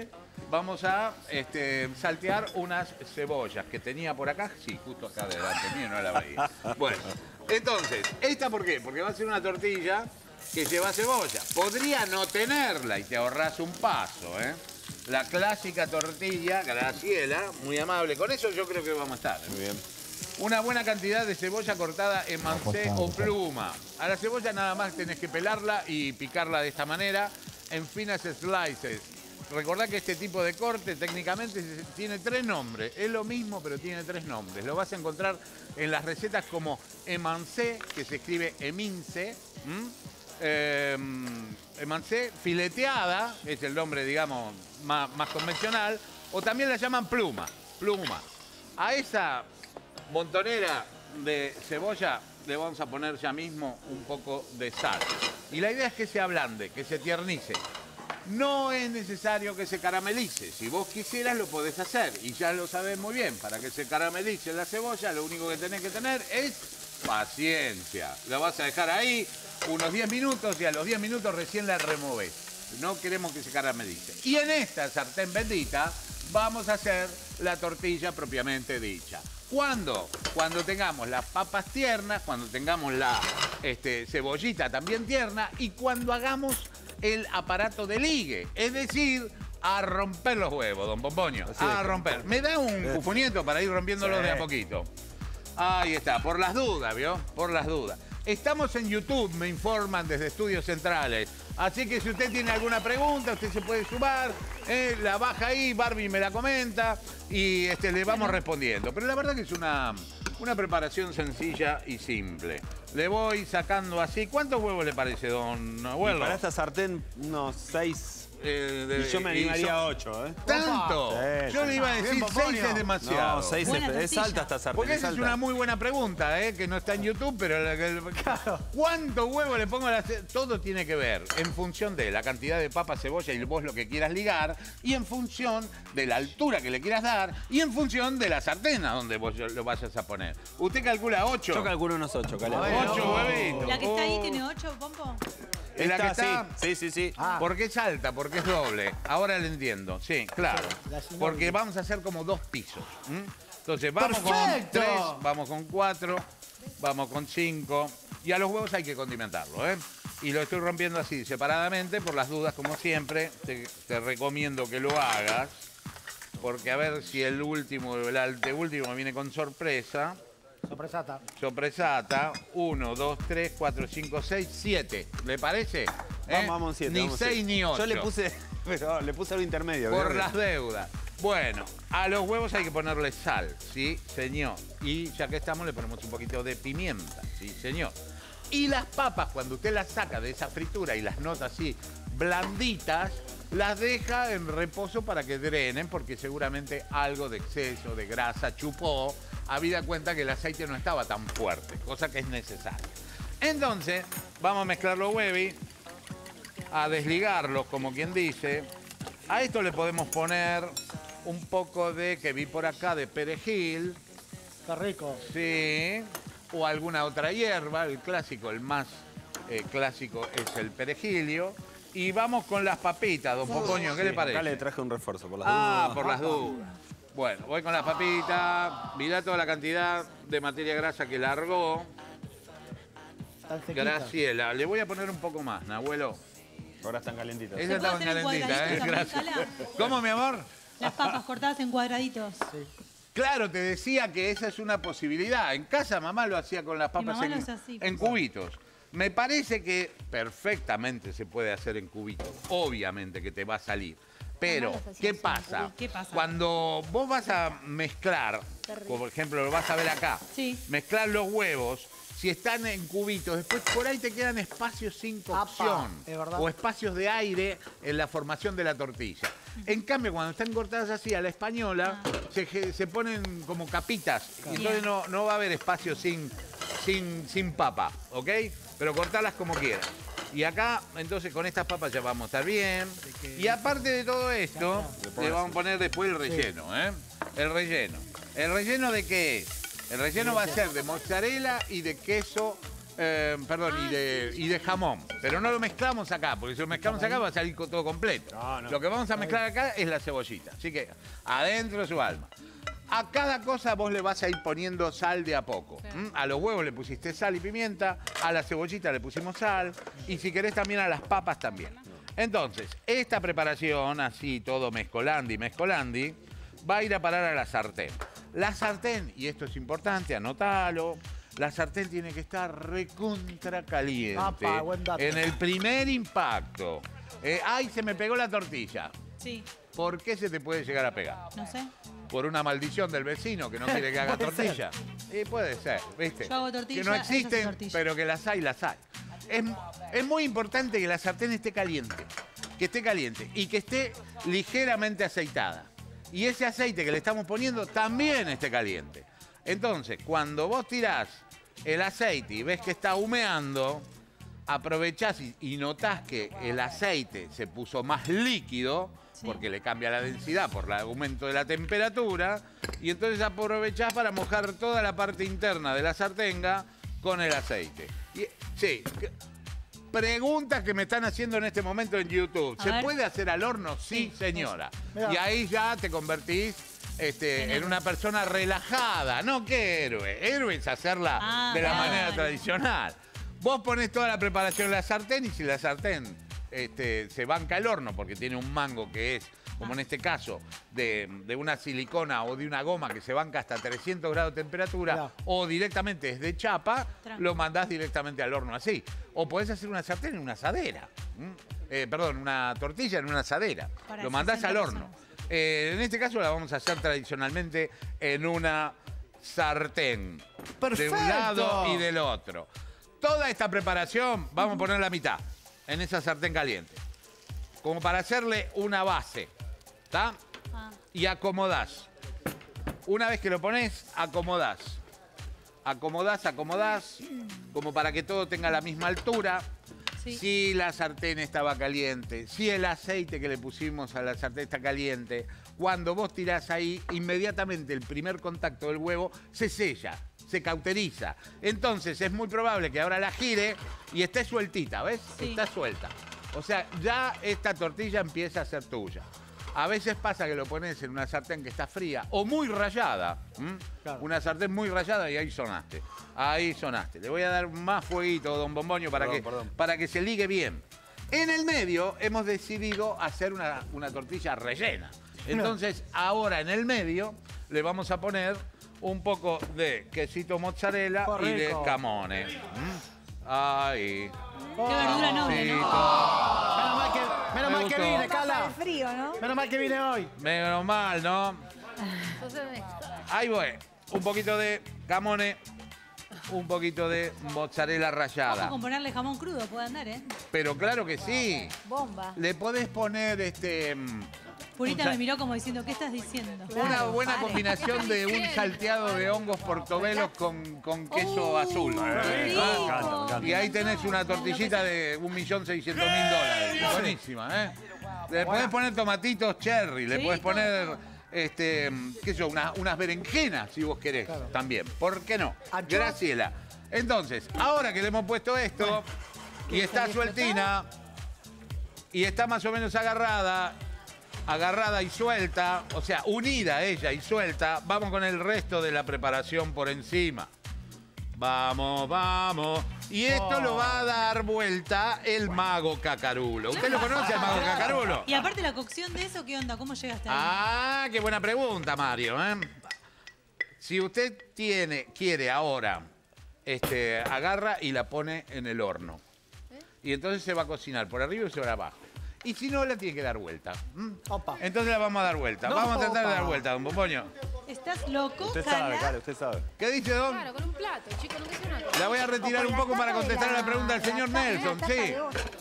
vamos a este, saltear unas cebollas que tenía por acá. Sí, justo acá delante mío, no la veía. Bueno, entonces, ¿esta por qué? Porque va a ser una tortilla que lleva cebolla. Podría no tenerla y te ahorras un paso, ¿eh? La clásica tortilla, Graciela, muy amable. Con eso yo creo que vamos a estar. Muy bien. Una buena cantidad de cebolla cortada en mancé o pluma. A la cebolla nada más tenés que pelarla y picarla de esta manera en finas slices. Recordá que este tipo de corte técnicamente tiene tres nombres. Es lo mismo, pero tiene tres nombres. Lo vas a encontrar en las recetas como emancé, que se escribe emince. ¿Mm? Eh, emancé fileteada, es el nombre, digamos, más, más convencional. O también la llaman pluma. Pluma. A esa montonera de cebolla le vamos a poner ya mismo un poco de sal. Y la idea es que se ablande, que se tiernice. No es necesario que se caramelice. Si vos quisieras lo podés hacer y ya lo sabés muy bien. Para que se caramelice la cebolla lo único que tenés que tener es paciencia. La vas a dejar ahí unos diez minutos y a los diez minutos recién la removés. No queremos que se caramelice. Y en esta sartén bendita vamos a hacer la tortilla propiamente dicha. ¿Cuándo? Cuando tengamos las papas tiernas, cuando tengamos la este, cebollita también tierna y cuando hagamos el aparato de ligue, es decir, a romper los huevos, don Pomponio, a romper. ¿Me da un cufunieto para ir rompiéndolos sí. de a poquito? Ahí está, por las dudas, ¿vio? Por las dudas. Estamos en YouTube, me informan desde Estudios Centrales. Así que si usted tiene alguna pregunta, usted se puede sumar, eh, la baja ahí, Barbie me la comenta y este, le vamos respondiendo. Pero la verdad que es una, una preparación sencilla y simple. Le voy sacando así. ¿Cuántos huevos le parece, don Abuelo? Para esta sartén, unos seis. Eh, de, y yo me animaría a ocho, ¿eh? ¿Tanto? Sí, yo sí. le iba a decir seis es demasiado. No, seis es, es alta esta sartén. Porque esa es, es una muy buena pregunta, ¿eh? Que no está en YouTube, pero la, que, claro. ¿Cuánto huevo le pongo a la ce- Todo tiene que ver en función de la cantidad de papa, cebolla y vos lo que quieras ligar, y en función de la altura que le quieras dar, y en función de la sartén a donde vos lo vayas a poner. ¿Usted calcula ocho? Yo calculo unos ocho, Cale. Ocho huevitos. ¿La que está ahí tiene ocho, Pompo? ¿Es la que está? Sí, sí, sí. Ah. Porque es alta, porque es doble. Ahora le entiendo. Sí, claro. Porque vamos a hacer como dos pisos. ¿m? Entonces, vamos ¡Perfecto! con tres, vamos con cuatro, vamos con cinco. Y a los huevos hay que condimentarlo, ¿eh? Y lo estoy rompiendo así, separadamente, por las dudas, como siempre. Te, te recomiendo que lo hagas. Porque a ver si el último, el anteúltimo viene con sorpresa. Sorpresata. Sorpresata. Uno, dos, tres, cuatro, cinco, seis, siete. ¿Le parece? ¿Eh? Vamos, vamos, siete. Ni vamos, seis siete. ni ocho. Yo le puse, pero le puse algo intermedio. Por ¿verdad? las deudas. Bueno, a los huevos hay que ponerle sal, sí, señor. Y ya que estamos, le ponemos un poquito de pimienta, sí, señor. Y las papas, cuando usted las saca de esa fritura y las nota así blanditas, las deja en reposo para que drenen, porque seguramente algo de exceso de grasa chupó, habida cuenta que el aceite no estaba tan fuerte, cosa que es necesaria. Entonces, vamos a mezclar los huevis, a desligarlos, como quien dice. A esto le podemos poner un poco de, que vi por acá, de perejil. Está rico. Sí. O alguna otra hierba, el clásico, el más eh, clásico es el perejilio. Y vamos con las papitas, don Pocoño, ¿qué Sí, le parece? Acá le traje un refuerzo por las Ah, dudas. por las dudas. Bueno, voy con las papitas. Mirá toda la cantidad de materia grasa que largó. Están sequitas. Graciela, le voy a poner un poco más, Nahuelo. Ahora están calentitas. Esa puede estaba hacer en calentita, ¿eh? cuadraditos Gracias. también, Cala? ¿Cómo, mi amor? Las papas cortadas en cuadraditos. Claro, te decía que esa es una posibilidad. En casa mamá lo hacía con las Mi papas mamá en, lo hace así, en papá. cubitos. Me parece que perfectamente se puede hacer en cubitos. Obviamente que te va a salir. Pero, Mamá los hacía ¿qué así en pasa? cubitos. ¿Qué pasa? Cuando vos vas a mezclar, por ejemplo, lo vas a ver acá, Sí. mezclar los huevos, si están en cubitos, después por ahí te quedan espacios sin cocción. es verdad. O espacios de aire en la formación de la tortilla. En cambio, cuando están cortadas así a la española, se, se ponen como capitas. Y entonces no, no va a haber espacio sin, sin, sin papa, ¿ok? Pero cortarlas como quieras. Y acá, entonces, con estas papas ya vamos a estar bien. Y aparte de todo esto, le vamos a poner después el relleno, ¿eh? El relleno. ¿El relleno de qué es? El relleno va a ser de mozzarella y de queso Eh, perdón, Ah, y, de, sí, y de jamón. Pero no lo mezclamos acá, porque si lo mezclamos acá va a salir todo completo. No, no. Lo que vamos a mezclar acá es la cebollita. Así que adentro de su alma. A cada cosa vos le vas a ir poniendo sal de a poco. Sí. ¿Mm? A los huevos le pusiste sal y pimienta, a la cebollita le pusimos sal y si querés también a las papas también. Entonces, esta preparación, así todo mezcolandi, mezcolandi, va a ir a parar a la sartén. La sartén, y esto es importante, anótalo, la sartén tiene que estar recontra caliente. Apa, buen dato. En el primer impacto. Eh, ¡Ay, se me pegó la tortilla! Sí, ¿Por qué se te puede llegar a pegar? no sé. ¿Por una maldición del vecino que no quiere que haga Puede tortilla? Y puede ser, ¿viste? Yo hago tortilla, Que no ella hace existen, tortilla. pero que las hay, las hay. Es, es muy importante que la sartén esté caliente. Que esté caliente y que esté ligeramente aceitada. Y ese aceite que le estamos poniendo también esté caliente. Entonces, cuando vos tirás el aceite y ves que está humeando, aprovechás y, y notás que el aceite se puso más líquido, Sí. porque le cambia la densidad por el aumento de la temperatura, y entonces aprovechás para mojar toda la parte interna de la sartenga con el aceite. Y, sí, que- preguntas que me están haciendo en este momento en YouTube. A ¿Se ver. puede hacer al horno? Sí, Sí, señora. Mirá. Y ahí ya te convertís este, En en héroe. una persona relajada. No, ¿qué héroe? Héroe es hacerla Ah, de la claro. manera tradicional. Vos ponés toda la preparación en la sartén y si la sartén este, se banca el horno porque tiene un mango que es, como en este caso, de, de una silicona o de una goma que se banca hasta trescientos grados de temperatura, Mirá. o directamente es de chapa, Tranqui. lo mandás directamente al horno así. O podés hacer una sartén en una asadera. ¿m? Eh, perdón, una tortilla en una asadera. Para Lo mandás al sesenta horno. personas. Eh, en este caso la vamos a hacer tradicionalmente en una sartén. De un lado ¡Perfecto! y del otro. Toda esta preparación vamos a poner la mitad en esa sartén caliente. Como para hacerle una base. ¿Está? Ah, Y acomodás. Una vez que lo pones, acomodás. Acomodás, acomodás, como para que todo tenga la misma altura. sí. Si la sartén estaba caliente, si el aceite que le pusimos a la sartén está caliente, cuando vos tirás ahí, inmediatamente el primer contacto del huevo se sella, se cauteriza. Entonces es muy probable que ahora la gire y esté sueltita, ¿ves? Sí. Está suelta. O sea, ya esta tortilla empieza a ser tuya. A veces pasa que lo pones en una sartén que está fría o muy rallada. ¿m? Claro. Una sartén muy rallada y ahí sonaste. Ahí sonaste. Le voy a dar más fueguito, don Bomboño, para, Perdón, que, perdón. para que se ligue bien. En el medio hemos decidido hacer una, una tortilla rellena. Entonces, ahora en el medio le vamos a poner un poco de quesito mozzarella ¡Qué y de rico! camone. ¿m? Ahí. Qué verdura noble, Camoncito. ¿no? Menos mal que, menos Me mal que gustó. vine, Pasa Cala. el frío, ¿no? Menos mal que vine hoy. Menos mal, ¿no? Entonces, Ahí voy. Un poquito de camone, un poquito de mozzarella Ojo rallada. con ponerle jamón crudo, puede andar, ¿eh? Pero claro que sí. Bomba. Le podés poner este mm, Purita Un sa- me miró como diciendo, ¿qué estás diciendo? una Claro, buena pare. combinación de un salteado de hongos portobelos con, con queso ¡Uh, azul. qué ¿Eh? rico! ¿Ah? Me encanta, me encanta. Y ahí tenés una tortillita de un millón seiscientos mil dólares. Buenísima, ¿eh? Le podés poner tomatitos cherry, le Sí, podés todo, poner, todo. este, qué sé yo, una- unas berenjenas, si vos querés, Claro. también. ¿Por qué no? Anchoas. Graciela. Entonces, ahora que le hemos puesto esto, y está sueltina, y está más o menos agarrada, agarrada y suelta, o sea, unida ella y suelta, vamos con el resto de la preparación por encima. Vamos, vamos. Y esto lo va a dar vuelta el mago Cacarulo. ¿Usted lo conoce, el mago Cacarulo? Y aparte la cocción de eso, ¿qué onda? ¿Cómo llegaste ahí? Ah, qué buena pregunta, Mario. ¿eh? Si usted tiene, quiere ahora, este, agarra y la pone en el horno. Y entonces se va a cocinar por arriba y por abajo. Y si no, la tiene que dar vuelta. ¿m? Opa. Entonces la vamos a dar vuelta. No, vamos a tratar de opa. dar vuelta, don Bomboño. ¿Estás loco? Usted Cala. sabe, Cala, usted sabe. ¿Qué dice, don? claro, con un plato, chicos, no que sea una cosa. La voy a retirar un poco para contestar a la pregunta del señor Nelson. Sí.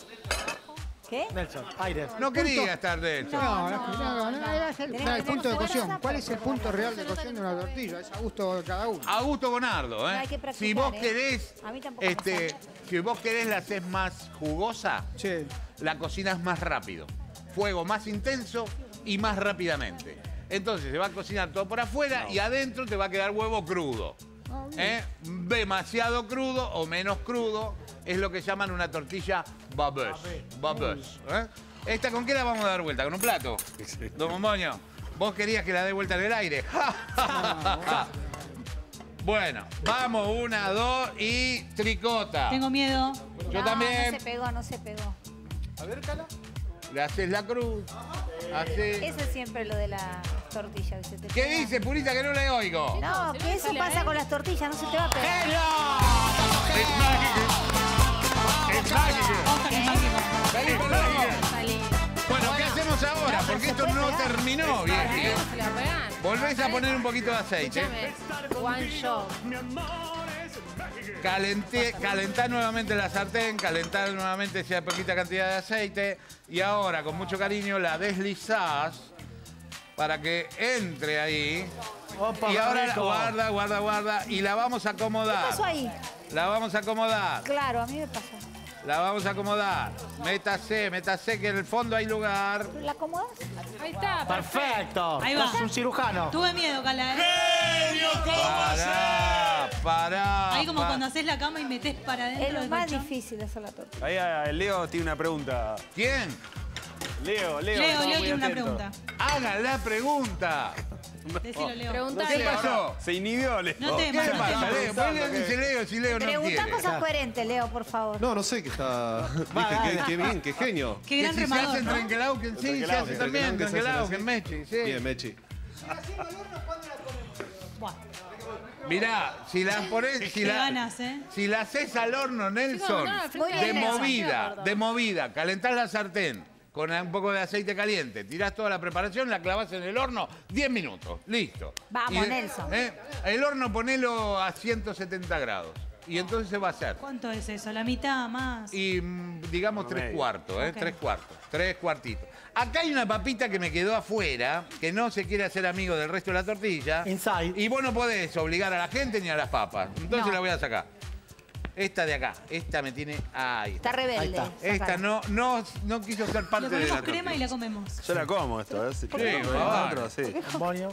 ¿Qué? Nelson, aire. No quería estar Nelson. No, no, no, no, no, es el, Tenemos el punto de fuerza cocción. para ¿Cuál es el poder punto real de hacerlo. cocción de una tortilla? Es a gusto de cada uno. Augusto Bonardo, ¿eh? Hay que practicar, Si vos ¿eh? querés, A mí tampoco me este, sale. si vos querés la haces más jugosa, Sí. la cocinas más rápido. Fuego más intenso y más rápidamente. Entonces se va a cocinar todo por afuera y adentro te va a quedar huevo crudo. ¿Eh? Demasiado crudo o menos crudo es lo que llaman una tortilla babeuse. Babeuse. ¿Eh? ¿Esta con qué la vamos a dar vuelta? ¿Con un plato? Don Momoño, vos querías que la dé vuelta en el aire. Bueno, vamos, una, dos y tricota. Tengo miedo. Yo No, también. No se pegó, no se pegó. A ver, Cala. Le haces la cruz. Así. Eso es siempre lo de la tortilla. Que se te ¿Qué pega. dice, Purita, que no le oigo? No, que eso pasa con las tortillas, no se te va a pegar. ¡Es mágico! ¡Es mágico! ¡Salí con mágica! Salí. Bueno, ¿qué hacemos ahora? Porque esto no terminó bien, bien. ¿Se la pegan? Volvés a poner un poquito de aceite. Escúchame. One shot. Calenté, calentá nuevamente la sartén, calentá nuevamente esa poquita cantidad de aceite y ahora con mucho cariño la deslizás para que entre ahí. Opa, Y ahora la rico. guarda, guarda, guarda y la vamos a acomodar. ¿Qué pasó ahí? La vamos a acomodar. Claro, a mí me pasó. La vamos a acomodar. Métase, métase que en el fondo hay lugar. ¿La acomodás? Ahí está. Perfecto. Ahí va. Es un cirujano. Tuve miedo, Cala. ¿eh? Pará, pará. Ahí como pa- cuando haces la cama y metes para adentro. Es lo del más colchón. difícil de hacer la tortilla. Ahí ah, Leo tiene una pregunta. ¿Quién? Leo, Leo. Leo, estaba Leo muy tiene una atento. pregunta. Hagan la pregunta. Decilo, Leo. Preguntale. ¿Qué pasó? Se inhibió, Leo. No te ¿Qué le no pasa, te- Leo? ¿Por qué dice Leo si Leo no Pregunta quiere? cosas coherentes, Leo, por favor. No, no sé qué está. Viste, qué, qué bien, qué genio. Qué Que gran si se remador, hace ¿no? Trenquelauquen, sí, se hace Trenquelauquen, también, que se hacen Trenquelauquen, así. Mechi, sí. Bien, Mechi. Buah, Mirá, si la pones, si qué la, ganas, ¿eh? si la haces al horno, Nelson, no, al frente de de la mesa. movida, de movida, calentás la sartén con un poco de aceite caliente, tirás toda la preparación, la clavás en el horno, diez minutos, listo. Vamos, Y de- Nelson. ¿eh? El horno ponelo a ciento setenta grados y entonces se va a hacer. ¿Cuánto es eso? ¿La mitad más? Y mm, digamos tres Promedio. cuartos, ¿eh? Ok. Tres cuartos, tres cuartitos. Acá hay una papita que me quedó afuera, que no se quiere hacer amigo del resto de la tortilla. Inside. Y vos no podés obligar a la gente ni a las papas. Entonces No. la voy a sacar. Esta de acá, esta me tiene... Ahí Está está. rebelde. Ahí está. Esta Sácala. no, no, no quiso ser parte Le de la ponemos crema y tortilla. la comemos. Yo la como esto, ¿eh? Si qué? querés, Sí, ¿no? favor. Otro, sí. Bonio.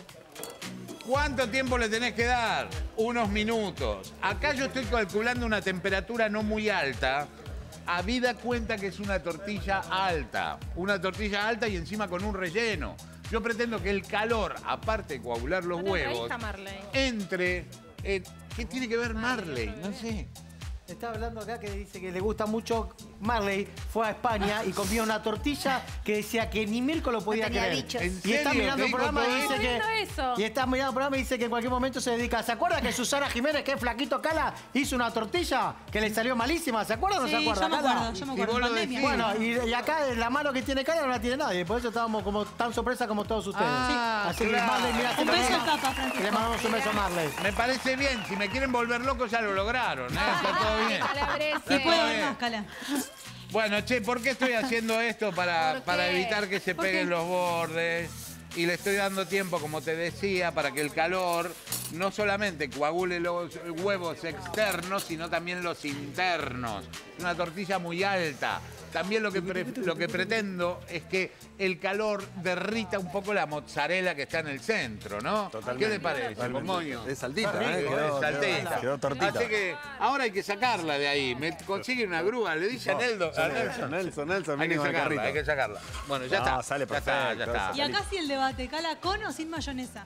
¿Cuánto tiempo le tenés que dar? Unos minutos. Acá yo estoy calculando una temperatura no muy alta. Habida cuenta que es una tortilla alta. Una tortilla alta y encima con un relleno. Yo pretendo que el calor, aparte de coagular los No, huevos, ahí está Marley. entre... eh, ¿Qué tiene que ver Marley? No sé. Está hablando acá que dice que le gusta mucho Marley, fue a España y comió una tortilla que decía que ni Mirko lo podía No tenía creer. bichos. ¿En Y está serio? mirando ¿Te el dijo programa todo y dice eso? que. Estoy viendo eso. Y está mirando el programa y dice que en cualquier momento se dedica. ¿Se acuerda que Susana Jiménez, que es flaquito Cala, hizo una tortilla que le salió malísima? ¿Se acuerda o no Sí, se acuerda? yo me Cala? acuerdo, yo me Y acuerdo. vos lo Pandemia. decís. Bueno, y, y acá la mano que tiene Cala no la tiene nadie, por eso estábamos como tan sorpresa como todos ustedes. Ah, Así que claro. Marley, mirá, se Un lo beso manda- al Papa, Francisco. Le mandamos un beso a Marley. Me parece bien. Si me quieren volver loco ya lo lograron. ¿eh? Está todo bien. Calabrese. Se puede Está ver bien. más, Cala. Bueno, che, ¿por qué estoy haciendo esto? Para, ¿Por qué? para evitar que se ¿Por qué? peguen los bordes. Y le estoy dando tiempo, como te decía, para que el calor no solamente coagule los huevos externos, sino también los internos. Es una tortilla muy alta. También lo que, pre- lo que pretendo es que el calor derrita un poco la mozzarella que está en el centro, ¿no? Totalmente. ¿Qué le parece, Totalmente. Moño? Es saltita, Rico, ¿eh? Quedó- es saltita. Quedó tortita. Así que ahora hay que sacarla de ahí. Me consigue una grúa, le dice a Neldo. a Nelson, Nelson, Nelson, Hay que venimos al sacarla, carrito. hay que sacarla. Bueno, ya No, está. sale ya está, perfecto, ya está. Y acá sí el debate, Cala, ¿con o sin mayonesa?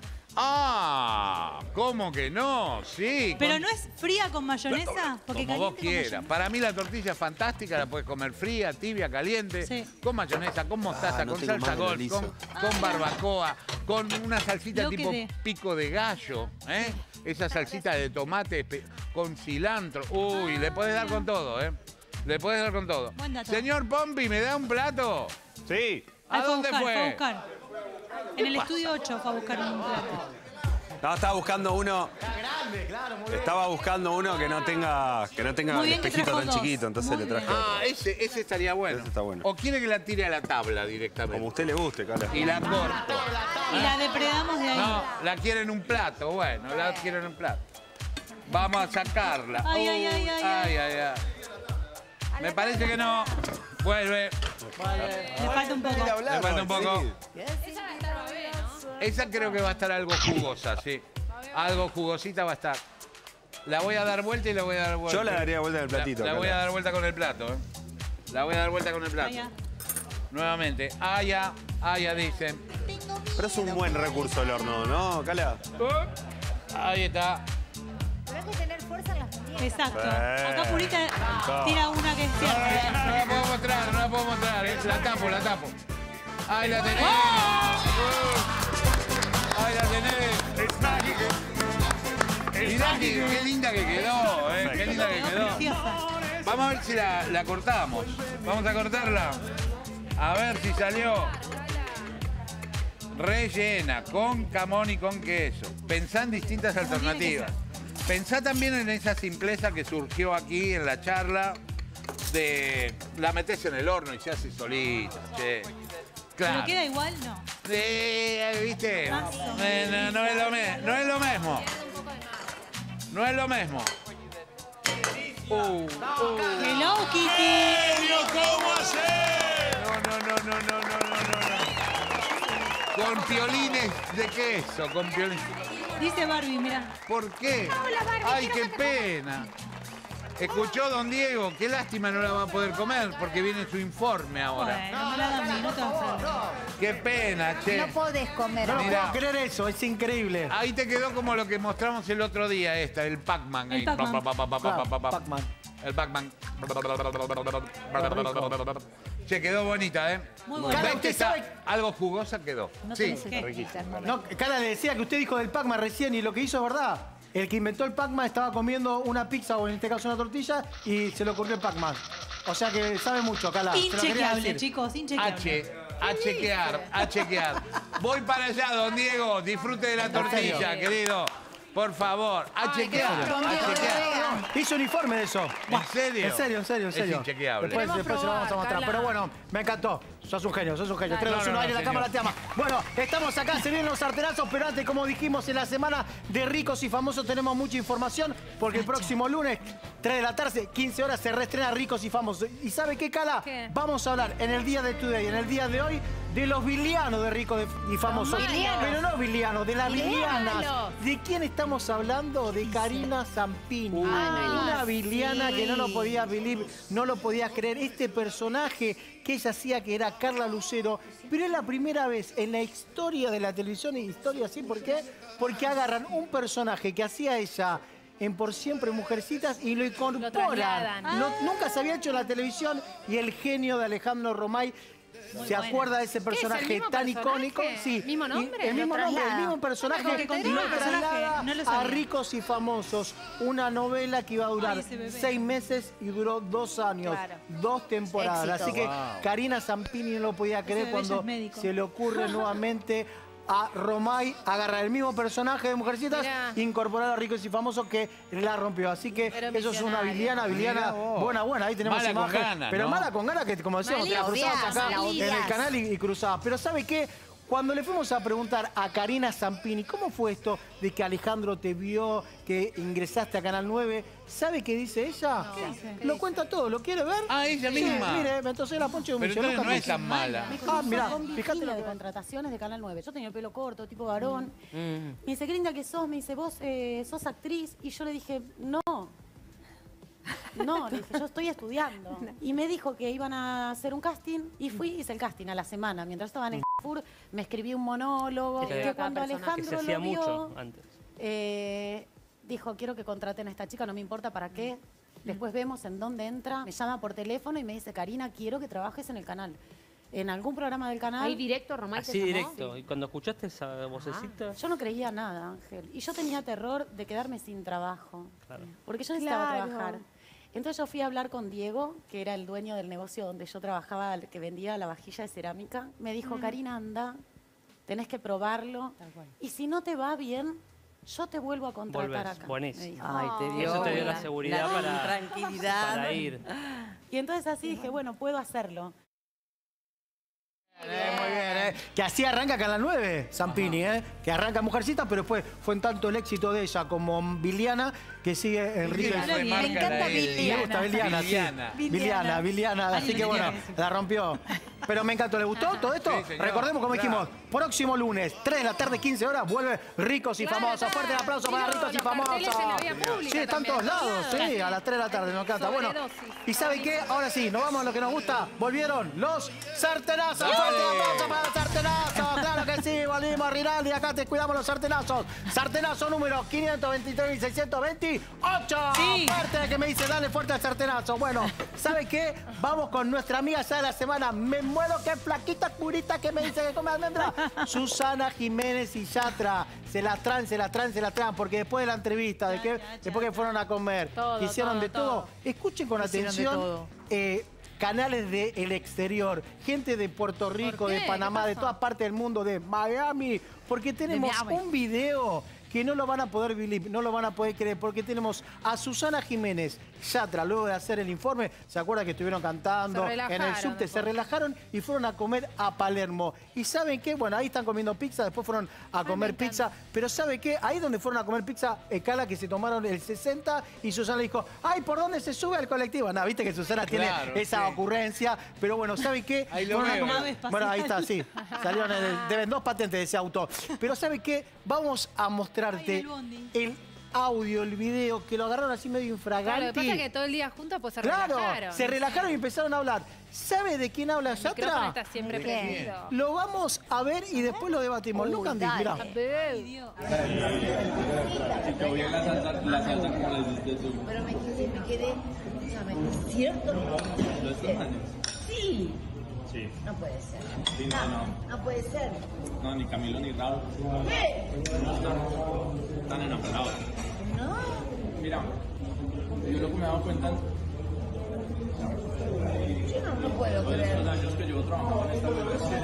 Ah, ¿cómo que no? Sí. Pero con- no es fría con mayonesa, porque como vos caliente con quieras. mayonesa. Para mí la tortilla es fantástica, la puedes comer fría, tibia, caliente, Sí. con mayonesa, con mostaza, Ah, no con tengo salsa más de golf, liso. con, con barbacoa, con una salsita Lo tipo quedé. pico de gallo, ¿eh? Esa salsita de tomate pe- con cilantro. Uy, le puedes dar con todo, ¿eh? Le puedes dar con todo. Buen dato. Señor Pompi, ¿me da un plato? Sí. ¿A Ahí fue dónde buscar, fue? a buscar. En el estudio ocho fue a buscar un plato. No, estaba buscando uno. Estaba buscando uno que no tenga, que no tenga Muy el bien que espejito trajo tan dos. chiquito, entonces Muy le traje bien. otro. Ah, ese, ese estaría bueno. Ese está bueno. ¿O quiere que la tire a la tabla Como a directamente? usted le guste, Cala. Y la corto. Y la depredamos de ahí. No, la quiere en un plato, bueno, la quiere en un plato. Vamos a sacarla. Ay, ay, ay, ay, ay, ay, ay. Me parece que no. Vuelve. Le falta un poco. Le falta un poco. Esa va a estar bebé, ¿no? Esa creo que va a estar algo jugosa, sí. Algo jugosita va a estar. La voy a dar vuelta y la voy a dar vuelta. Yo la daría vuelta en el platito. La, la voy a Cala. dar vuelta con el plato, ¿eh? La voy a dar vuelta con el plato. Vaya. Nuevamente. Aya, Aya dice. Pero es un buen recurso el horno, ¿no, Cala? Ahí está. Pero hay que tener fuerza en las muñecas. Exacto. Eh, Acá Purita encantado. tira una que es cierta. No la puedo mostrar, no la puedo mostrar. ¿eh? La tapo, la tapo. Ahí la tenés. Ahí la tenés. Mirá que, qué linda que quedó, ¿eh? Qué linda que Quedó quedó. preciosa. Vamos a ver si la, la cortamos. Vamos a cortarla. A ver si salió. Rellena con jamón y con queso. Pensá en distintas alternativas. Pensá también en esa simpleza que surgió aquí en la charla de la metés en el horno y se hace solita, che. Claro. ¿Pero queda igual? No. Sí, ¿viste? Más o Eh, no, no es lo me- no es lo mismo. No es lo mismo. Uh, uh. Hello, Kitty. ¿Cómo hacer? No, no, no, no, no, no, no, no, no. Con piolines de queso, con piolines. Dice Barbie, mira. ¿Por qué? Ay, qué pena. Escuchó don Diego, qué lástima no la va a poder comer porque viene su informe ahora. Bueno, me la da a mí, no te vas a problema. Qué pena, che. No podés comer. No lo Mirá. puedo creer eso, es increíble. Ahí te quedó como lo que mostramos el otro día, esta, el Pac-Man. El ahí. Pac-Man. Pa, pa, pa, pa, pa, Claro, pa, pa. Pac-Man. El Pac-Man. Che, quedó bonita, ¿eh? Muy ¿Ves bonita. que ¿Usted está sabe? algo jugosa quedó? No Sí. tenés el Riquísimo. No, Cala le decía que usted dijo del Pac-Man recién y lo que hizo es verdad. El que inventó el Pac-Man estaba comiendo una pizza o en este caso una tortilla y se le ocurrió el Pac-Man. O sea que sabe mucho, Cala. Se lo quería Inchequeable, decir. chicos, inchequeable. H, a chequear, a chequear. Voy para allá, don Diego. Disfrute de la tortilla, querido. Por favor, a chequear, a chequear. Hizo un informe de eso. ¿En serio? En serio, en serio, en Es serio. inchequeable. Después, Queremos después se lo vamos a probar, mostrar. Carla. Pero bueno, me encantó. Sos un genio, sos un genio. tres, dos, No, no, uno, no, aire, la señor. cámara te ama. Bueno, estamos acá, se vienen los sartenazos, pero antes, como dijimos, en la semana de Ricos y Famosos tenemos mucha información, porque el próximo lunes, tres de la tarde, quince horas, se reestrena Ricos y Famosos. ¿Y sabe qué, Cala? ¿Qué? Vamos a hablar en el día de Today, en el día de hoy, de los vilianos de Ricos y Famosos. malos. Pero no vilianos, de las Vilianos. vilianas. ¿De quién estamos hablando? De Karina Zampini. Ah, Una viliana sí. que no lo podía believe, no lo podías creer. Este personaje que ella hacía, que era Carla Lucero, pero es la primera vez en la historia de la televisión, y historia así, ¿por qué? Porque agarran un personaje que hacía ella en Por Siempre Mujercitas y lo incorporan. trasladan. No- nunca se había hecho en la televisión y el genio de Alejandro Romay. Muy ¿Se buena. acuerda de ese ¿Qué es, el personaje mismo tan personaje? icónico? Sí. ¿Mismo Y nombre? El mismo Lo nombre, el traslada. mismo personaje. Ah, que Lo continúa el personaje. traslada No lo a sabía. Ricos y Famosos. Una novela que iba a durar Ay, ese bebé. seis meses y duró dos años. Claro. Dos temporadas. Éxito. Así que Karina Zampini no lo podía creer bebé ya cuando es médico. se le ocurre nuevamente a Romay agarrar el mismo personaje de Mujercitas Mirá. e incorporar a Ricos y Famosos que la rompió. Así que Pero eso es una visionaria. viliana, viliana Mirá vos. buena, buena. Ahí tenemos Mala con imagen. ganas, pero ¿no? mala con ganas que, como decíamos, te la Malísima, cruzabas acá en malísima. el canal y, y cruzabas. Pero ¿sabe qué? Cuando le fuimos a preguntar a Karina Zampini, ¿cómo fue esto de que Alejandro te vio, que ingresaste a Canal nueve? ¿Sabe qué dice ella? ¿Qué dice? Lo cuenta todo, ¿lo quiere ver? Ah, ella Sí, misma. mire, entonces la ponche Pero entonces no es tan mala. Ah, mirá, con fíjate Virginia lo de que... contrataciones de Canal nueve. Yo tenía el pelo corto, tipo varón. Me dice, qué linda que sos. Me dice, vos eh, sos actriz. Y yo le dije, no. No, le dije, yo estoy estudiando. Y me dijo que iban a hacer un casting. Y fui, hice el casting a la semana. Mientras estaba en el Carrefour, me escribí un monólogo. Que Que cuando que se Alejandro hacía lo vio, mucho antes. eh, dijo, quiero que contraten a esta chica, no me importa para qué. Después vemos en dónde entra. Me llama por teléfono y me dice, Karina, quiero que trabajes en el canal. En algún programa del canal. Ahí directo, Romay te Así llamó. directo. Y cuando escuchaste esa vocecita... Yo no creía nada, Ángel. Y yo tenía terror de quedarme sin trabajo. Claro. Porque yo necesitaba Claro. trabajar. Entonces yo fui a hablar con Diego, que era el dueño del negocio donde yo trabajaba, el que vendía la vajilla de cerámica. Me dijo, Karina, anda, tenés que probarlo. Y si no te va bien, yo te vuelvo a contratar Volvés. acá. Buenísimo. me dijo. Ay, te dio Eso te dio la la- seguridad la para- tranquilidad. para ir. Y entonces así dije, bueno, puedo hacerlo. Eh, muy bien, ¿eh? Que así arranca Canal nueve, Zampini, ¿eh? Que arranca Mujercita, pero después fue en tanto el éxito de ella como Viliana que sigue en Río. Me encanta Me gusta Viliana, sí. Viliana. Viliana, Viliana. Así que bueno, la rompió. pero me encantó. ¿Le gustó todo esto? Sí, señor, Recordemos, como claro. dijimos, próximo lunes, tres de la tarde, quince horas, vuelve Ricos y Claro, Famosos. está. Fuerte el aplauso Sí, para no, Ricos y los carteles Famosos. en la vía pública Sí, están también. todos lados, sí, Claro. a las tres de la tarde, nos encanta. Bueno, Sobredosis. ¿y saben qué? Ahora sí, nos vamos a lo que nos gusta. Volvieron los sartenazos. Fuerte el aplauso para los sartenazos. Claro que sí, volvimos, Rinaldi. Acá te cuidamos los sartenazos. Sartenazo número quinientos veintitrés y seiscientos veintiocho. Sí. Fuerte, que me dice, dale fuerte al sartenazo. Bueno, ¿sabe qué? Vamos con nuestra amiga ya de la semana. Me muero, qué flaquita, curita que me dice que come almendra. Susana Jiménez y Yatra. Se la traen, se la traen, se la traen. Porque después de la entrevista, de que, después que fueron a comer, Todo, hicieron todo, de todo. todo. Escuchen con Hicieron de atención. todo. eh, canales del exterior, gente de Puerto Rico, qué? de Panamá, ¿Qué de pasó? todas partes del mundo, de Miami, porque tenemos Miami. un video que no lo van a poder believe, no lo van a poder creer, porque tenemos a Susana Jiménez Yatra, luego de hacer el informe, ¿se acuerdan que estuvieron cantando Se en el relajaron subte? Se después. relajaron y fueron a comer a Palermo. ¿Y saben qué? Bueno, ahí están comiendo pizza, después fueron a comer pizza, pero ¿sabe qué? Ahí donde fueron a comer pizza, Cala, que se tomaron el sesenta y Susana le dijo, ay, ¿por dónde se sube al colectivo? No, viste que Susana tiene Claro, esa sí. ocurrencia, pero bueno, ¿sabe qué? Ahí lo Fueron a veo. comer- Nave espacial. Bueno, ahí está, sí. Salieron, en el- deben dos patentes de ese auto. Pero ¿sabe qué? Vamos a Ay, mostrarte el bondi. el audio, el video, que lo agarraron así medio Claro, lo que infraganti. pasa es que todo el día juntos pues se Claro, relajaron. se relajaron y empezaron a hablar. ¿Sabe de quién habla El micrófono Yatra? está siempre ¿De quién? prendido. Lo vamos a ver y después lo debatimos. Uy, No, Candy, dale. mirá. A ver. Dios. Pero me quedé, me quedé. ¿Es cierto? Sí. Sí. No puede ser. Sí, no, no. No puede ser. No, ni Camilo ni Raúl. ¿Qué? No están, están enamorados. No. Mira, yo lo que me he dado cuenta Yo no, no puedo de creer. los años que llevo trabajando en esta web.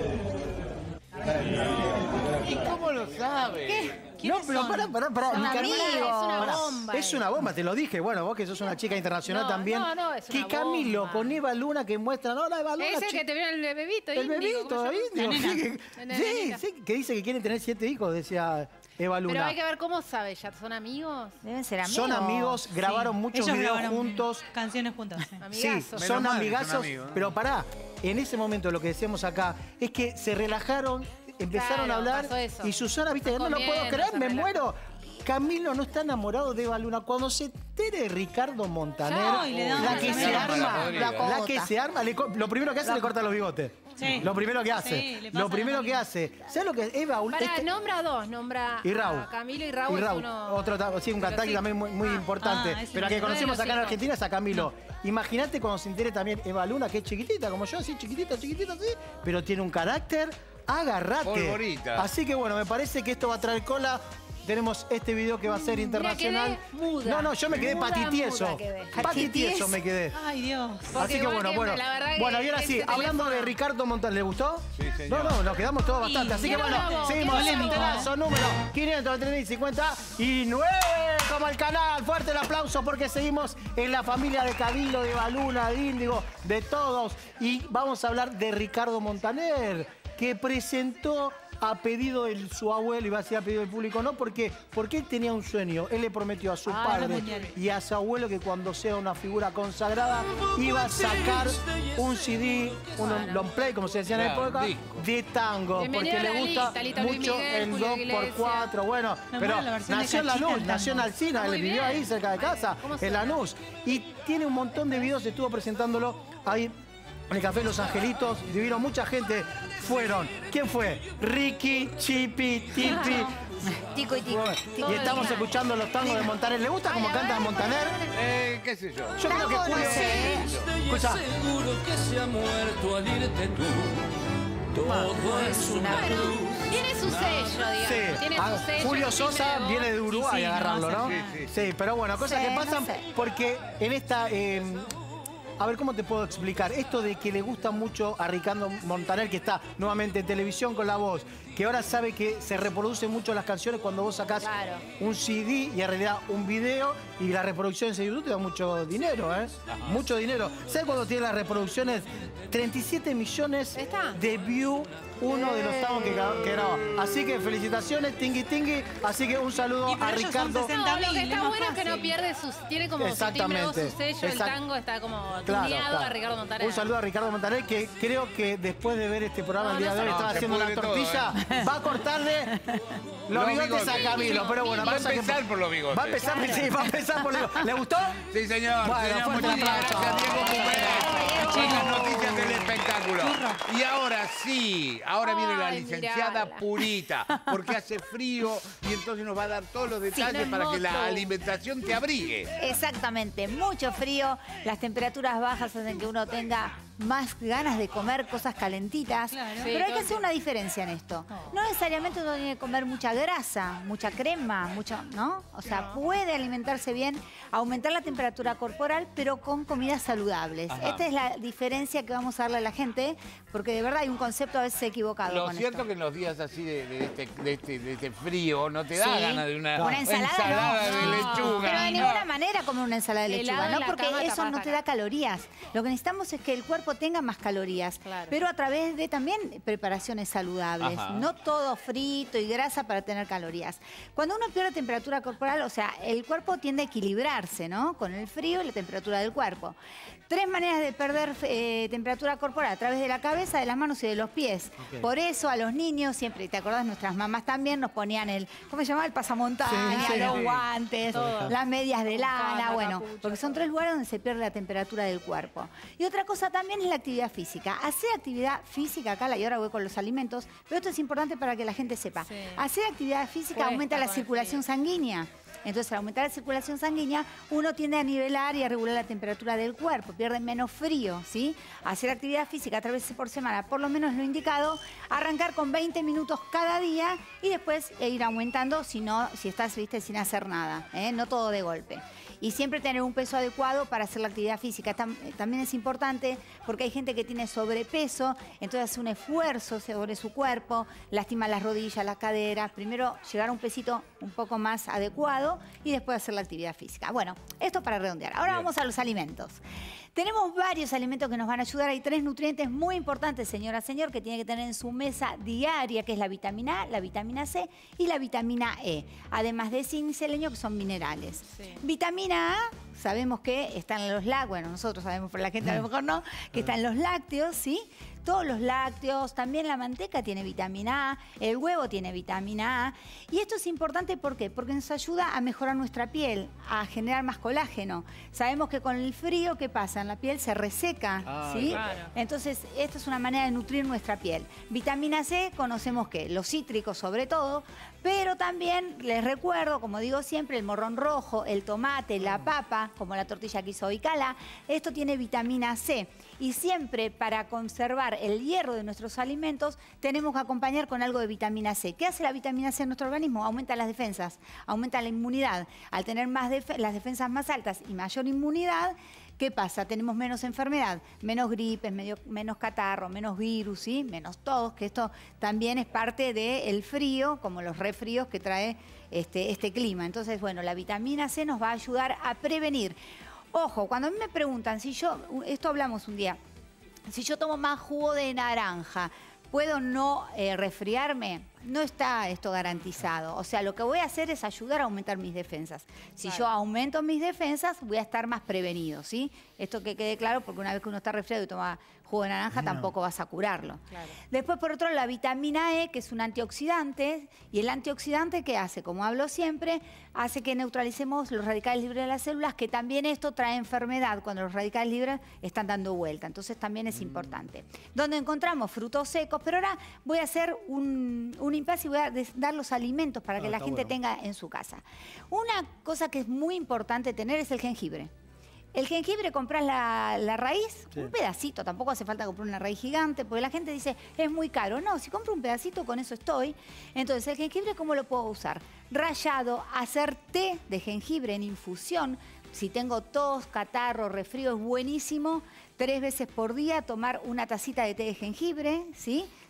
¿Y cómo lo sabe? No, pero pará, pará, pará. Son mi Camilo- amigos. Es una Pará, bomba. Es una bomba, te lo dije. Bueno, vos que sos una chica internacional No, también. no, no, es que una Camilo bomba. con Eva Luna que muestra, no, la Eva Luna. Ese chi- que te vio el bebito El índigo, bebito, ¿cómo se llama? indio. La nena. Sí, que- La sí, nenita. sí, que dice que quieren tener siete hijos, decía Eva Luna. Pero hay que ver cómo sabe ya. ¿Son amigos? Deben ser amigos. Son amigos, grabaron Sí, muchos ellos videos grabaron juntos. Canciones juntos. sí. Sí, Amigazos. son Menos mal que son amigazos, amigos, ¿no? pero pará, en ese momento lo que decíamos acá es que se relajaron, empezaron Claro, a hablar pasó eso. y Susana, viste, Están no lo puedo comiendo, creer, se me relajan. muero. Camilo no está enamorado de Eva Luna. Cuando se entere Ricardo Montaner, No, y le da la una que se remera. arma, La la, cogota. que se arma, le co- lo primero que hace le corta los bigotes. Sí. Lo primero que hace. Sí, le pasa lo primero lo que mismo. hace. ¿Sabes lo que es Eva? Para, este- nombra a dos. Nombra y Raúl. a Camilo y Raúl. Y Raúl, es uno... otro, ta- sí, un Pero cantante sí. también muy, muy Ah, importante. ah, ese pero no que sé. conocemos Uno de acá en los Argentina es a Camilo. Imagínate cuando se entere también Eva Luna, que es chiquitita, como yo, así, chiquitita, chiquitita, así, pero tiene un carácter, agarrate. Polvorita. Así que bueno, me parece que esto va a traer cola. Tenemos este video que va a ser internacional. quedé muda. No, no, yo me quedé Muda, patitieso. muda quedé. Patitieso me quedé. Ay, Dios. Porque Así que igual bueno, que bueno. la verdad que Bueno, y ahora sí, ese hablando de teléfono- Ricardo Montaner, ¿le gustó? Sí, señor. No, no, nos quedamos todos bastante. Y Así que quiero bueno, la voz, seguimos. quiero la voz. Sartenazo número quinientos treinta y cincuenta y nueve como el canal. Fuerte el aplauso porque seguimos en la familia de Camilo, de Baluna, de Índigo, de todos. Y vamos a hablar de Ricardo Montaner, que presentó a pedido de su abuelo, iba a decir a pedido del público, no, porque, porque él tenía un sueño. Él le prometió a su Ah, padre los mundiales. y a su abuelo que cuando sea una figura consagrada iba a sacar un C D, un long play, como se decía en la Claro, época, disco. de tango, Bienvenido porque a le la gusta lista, Lito Luis mucho Miguel, el Julio dos por Iglesias. cuatro, bueno, Me pero muero la versión de nació en Cachita Lanús, el nació en tango. Alsina, él Muy vivió bien. ahí cerca de casa, ¿Cómo en suena? Lanús, y tiene un montón de videos, estuvo presentándolo ahí en el Café Los Angelitos, vivieron mucha gente, fueron, ¿quién fue? Ricky, Chipi, Tipi. Tico y tico. Y estamos escuchando los tangos de Montaner. ¿Le gusta cómo canta Montaner? Eh, qué sé yo. Yo creo que Tango no Julio... sé. Escucha. Seguro que se ha muerto al irte tú. Todo es una cruz. Tiene su sello, digamos. Sí. Tiene Ah, su sello. Julio el timbre Sosa de voz. viene de Uruguay Sí, sí, a agarrarlo, no ¿no? Sí, sí. Sí, pero bueno, cosas Sí, que no pasan sé. porque en esta... eh, a ver, ¿cómo te puedo explicar? Esto de que le gusta mucho a Ricardo Montaner, que está nuevamente en televisión con La Voz, que ahora sabe que se reproducen mucho las canciones cuando vos sacás Claro. un C D y en realidad un video y la reproducción en YouTube te da mucho dinero, ¿eh? Mucho dinero. ¿Sabes cuándo tiene las reproducciones? treinta y siete millones de views uno de los tangos que, gra- que grabó. Así que felicitaciones, Tingui Tingui. Así que un saludo a Ricardo. No, lo que está bueno es que no pierde sus... Tiene como su timbre, voz, su sello, el Exact- tango está como Claro, tuneado claro. a Ricardo Montaner. Un saludo a Ricardo Montaner, que creo que después de ver este programa No, el día no de hoy se- estaba no, se haciendo una pudre todo, tortilla, ¿eh? va a cortarle los, Los bigotes, bigotes. a Camilo. Pero bueno, Va a pasa que- empezar por los bigotes. Va a empezar, Claro. sí, va a empezar por los bigotes. ¿Le gustó? Sí, señor. Bueno, señor, fuerte muchísimas aplauso. gracias, Diego Pumés. Con las noticias del espectáculo. Churro. Y ahora sí, ahora viene la Ay, licenciada mirala. Purita, porque hace frío y entonces nos va a dar todos los detalles Sí, para que la hermoso. alimentación te abrigue. Exactamente, mucho frío, las temperaturas bajas hacen que uno tenga más ganas de comer cosas calentitas, Claro. pero Sí, hay todo que el hacer una diferencia en esto. No necesariamente uno tiene que comer mucha grasa, mucha crema, mucho, ¿no? O sea, puede alimentarse bien, aumentar la temperatura corporal, pero con comidas saludables. Ajá. Esta es la diferencia que vamos a darle a la gente, porque de verdad hay un concepto a veces equivocado Lo con cierto esto. que en los días así de, de este, de, este, de este frío no te da Sí. ganas de una, Una ensalada, ensalada no. de No. lechuga. Pero de no. ninguna manera comer una ensalada de Helado lechuga, en ¿no? la Porque cama eso tapás no la te da calorías. Lo que necesitamos es que el cuerpo tenga más calorías, Claro. pero a través de también preparaciones saludables. Ajá. No todo frito y grasa para tener calorías. Cuando uno pierde temperatura corporal, o sea, el cuerpo tiende a equilibrarse, ¿no? Con el frío y la temperatura del cuerpo. Tres maneras de perder eh, temperatura corporal, a través de la cabeza, de las manos y de los pies. Ok. Por eso a los niños, siempre, ¿te acordás? Nuestras mamás también nos ponían el, ¿cómo se llamaba? El pasamontaña, Sí, sí, los sí. guantes, Todo. las medias de lana, Bufanda, bueno, capucha, porque son tres lugares donde se pierde la temperatura del cuerpo. Y otra cosa también es la actividad física. Hacer actividad física, acá y ahora voy con los alimentos, pero esto es importante para que la gente sepa. Sí. Hacer actividad física Cuesta aumenta la con el circulación sanguínea. Entonces, al aumentar la circulación sanguínea, uno tiende a nivelar y a regular la temperatura del cuerpo, pierde menos frío, ¿sí? Hacer actividad física tres veces por semana, por lo menos lo indicado, arrancar con veinte minutos cada día y después ir aumentando si no, si estás, viste, sin hacer nada, ¿eh? No todo de golpe. Y siempre tener un peso adecuado para hacer la actividad física. Tam- También es importante porque hay gente que tiene sobrepeso, entonces hace un esfuerzo sobre su cuerpo, lastima las rodillas, las caderas. Primero llegar a un pesito un poco más adecuado y después hacer la actividad física. Bueno, esto para redondear. Ahora Bien. vamos a los alimentos. Tenemos varios alimentos que nos van a ayudar. Hay tres nutrientes muy importantes, señora, señor, que tiene que tener en su mesa diaria, que es la vitamina A, la vitamina C y la vitamina E. Además de zinc y selenio, que son minerales. Sí. Vitamina A, sabemos que está en los lácteos, bueno, nosotros sabemos, pero la gente a lo mejor no, que está en los lácteos, ¿sí? Todos los lácteos, también la manteca tiene vitamina A, el huevo tiene vitamina A. Y esto es importante, ¿por qué? Porque nos ayuda a mejorar nuestra piel, a generar más colágeno. Sabemos que con el frío, ¿qué pasa? En la piel se reseca, Ah, ¿sí? claro. Entonces, esta es una manera de nutrir nuestra piel. Vitamina C, conocemos que los cítricos sobre todo, pero también les recuerdo, como digo siempre, el morrón rojo, el tomate, la papa, como la tortilla que hizo hoy Cala, esto tiene vitamina C. Y siempre para conservar el hierro de nuestros alimentos, tenemos que acompañar con algo de vitamina C. ¿Qué hace la vitamina C en nuestro organismo? Aumenta las defensas, aumenta la inmunidad. Al tener más def- las defensas más altas y mayor inmunidad, ¿qué pasa? Tenemos menos enfermedad, menos gripes, medio- menos catarro, menos virus, ¿sí? Menos tos, que esto también es parte del frío, como los resfríos que trae este, este clima. Entonces, bueno, la vitamina C nos va a ayudar a prevenir. Ojo, cuando a mí me preguntan si yo, esto hablamos un día, si yo tomo más jugo de naranja, ¿puedo no eh, resfriarme? No está esto garantizado. O sea, lo que voy a hacer es ayudar a aumentar mis defensas. Si Claro. yo aumento mis defensas, voy a estar más prevenido, ¿sí? Esto que quede claro, porque una vez que uno está resfriado y toma jugo de naranja, tampoco vas a curarlo. Claro. Después, por otro lado, la vitamina E, que es un antioxidante. ¿Y el antioxidante qué hace? Como hablo siempre, hace que neutralicemos los radicales libres de las células, que también esto trae enfermedad cuando los radicales libres están dando vuelta. Entonces, también es importante. ¿Dónde encontramos? Frutos secos. Pero ahora voy a hacer un, un impasse y voy a des- dar los alimentos para que Ah, la está gente bueno. tenga en su casa. Una cosa que es muy importante tener es el jengibre. El jengibre, compras la, la raíz, Sí. un pedacito, tampoco hace falta comprar una raíz gigante, porque la gente dice, es muy caro. No, si compro un pedacito, con eso estoy. Entonces, el jengibre, ¿cómo lo puedo usar? Rallado, hacer té de jengibre en infusión. Si tengo tos, catarro, resfrío, es buenísimo. Tres veces por día tomar una tacita de té de jengibre, ¿sí?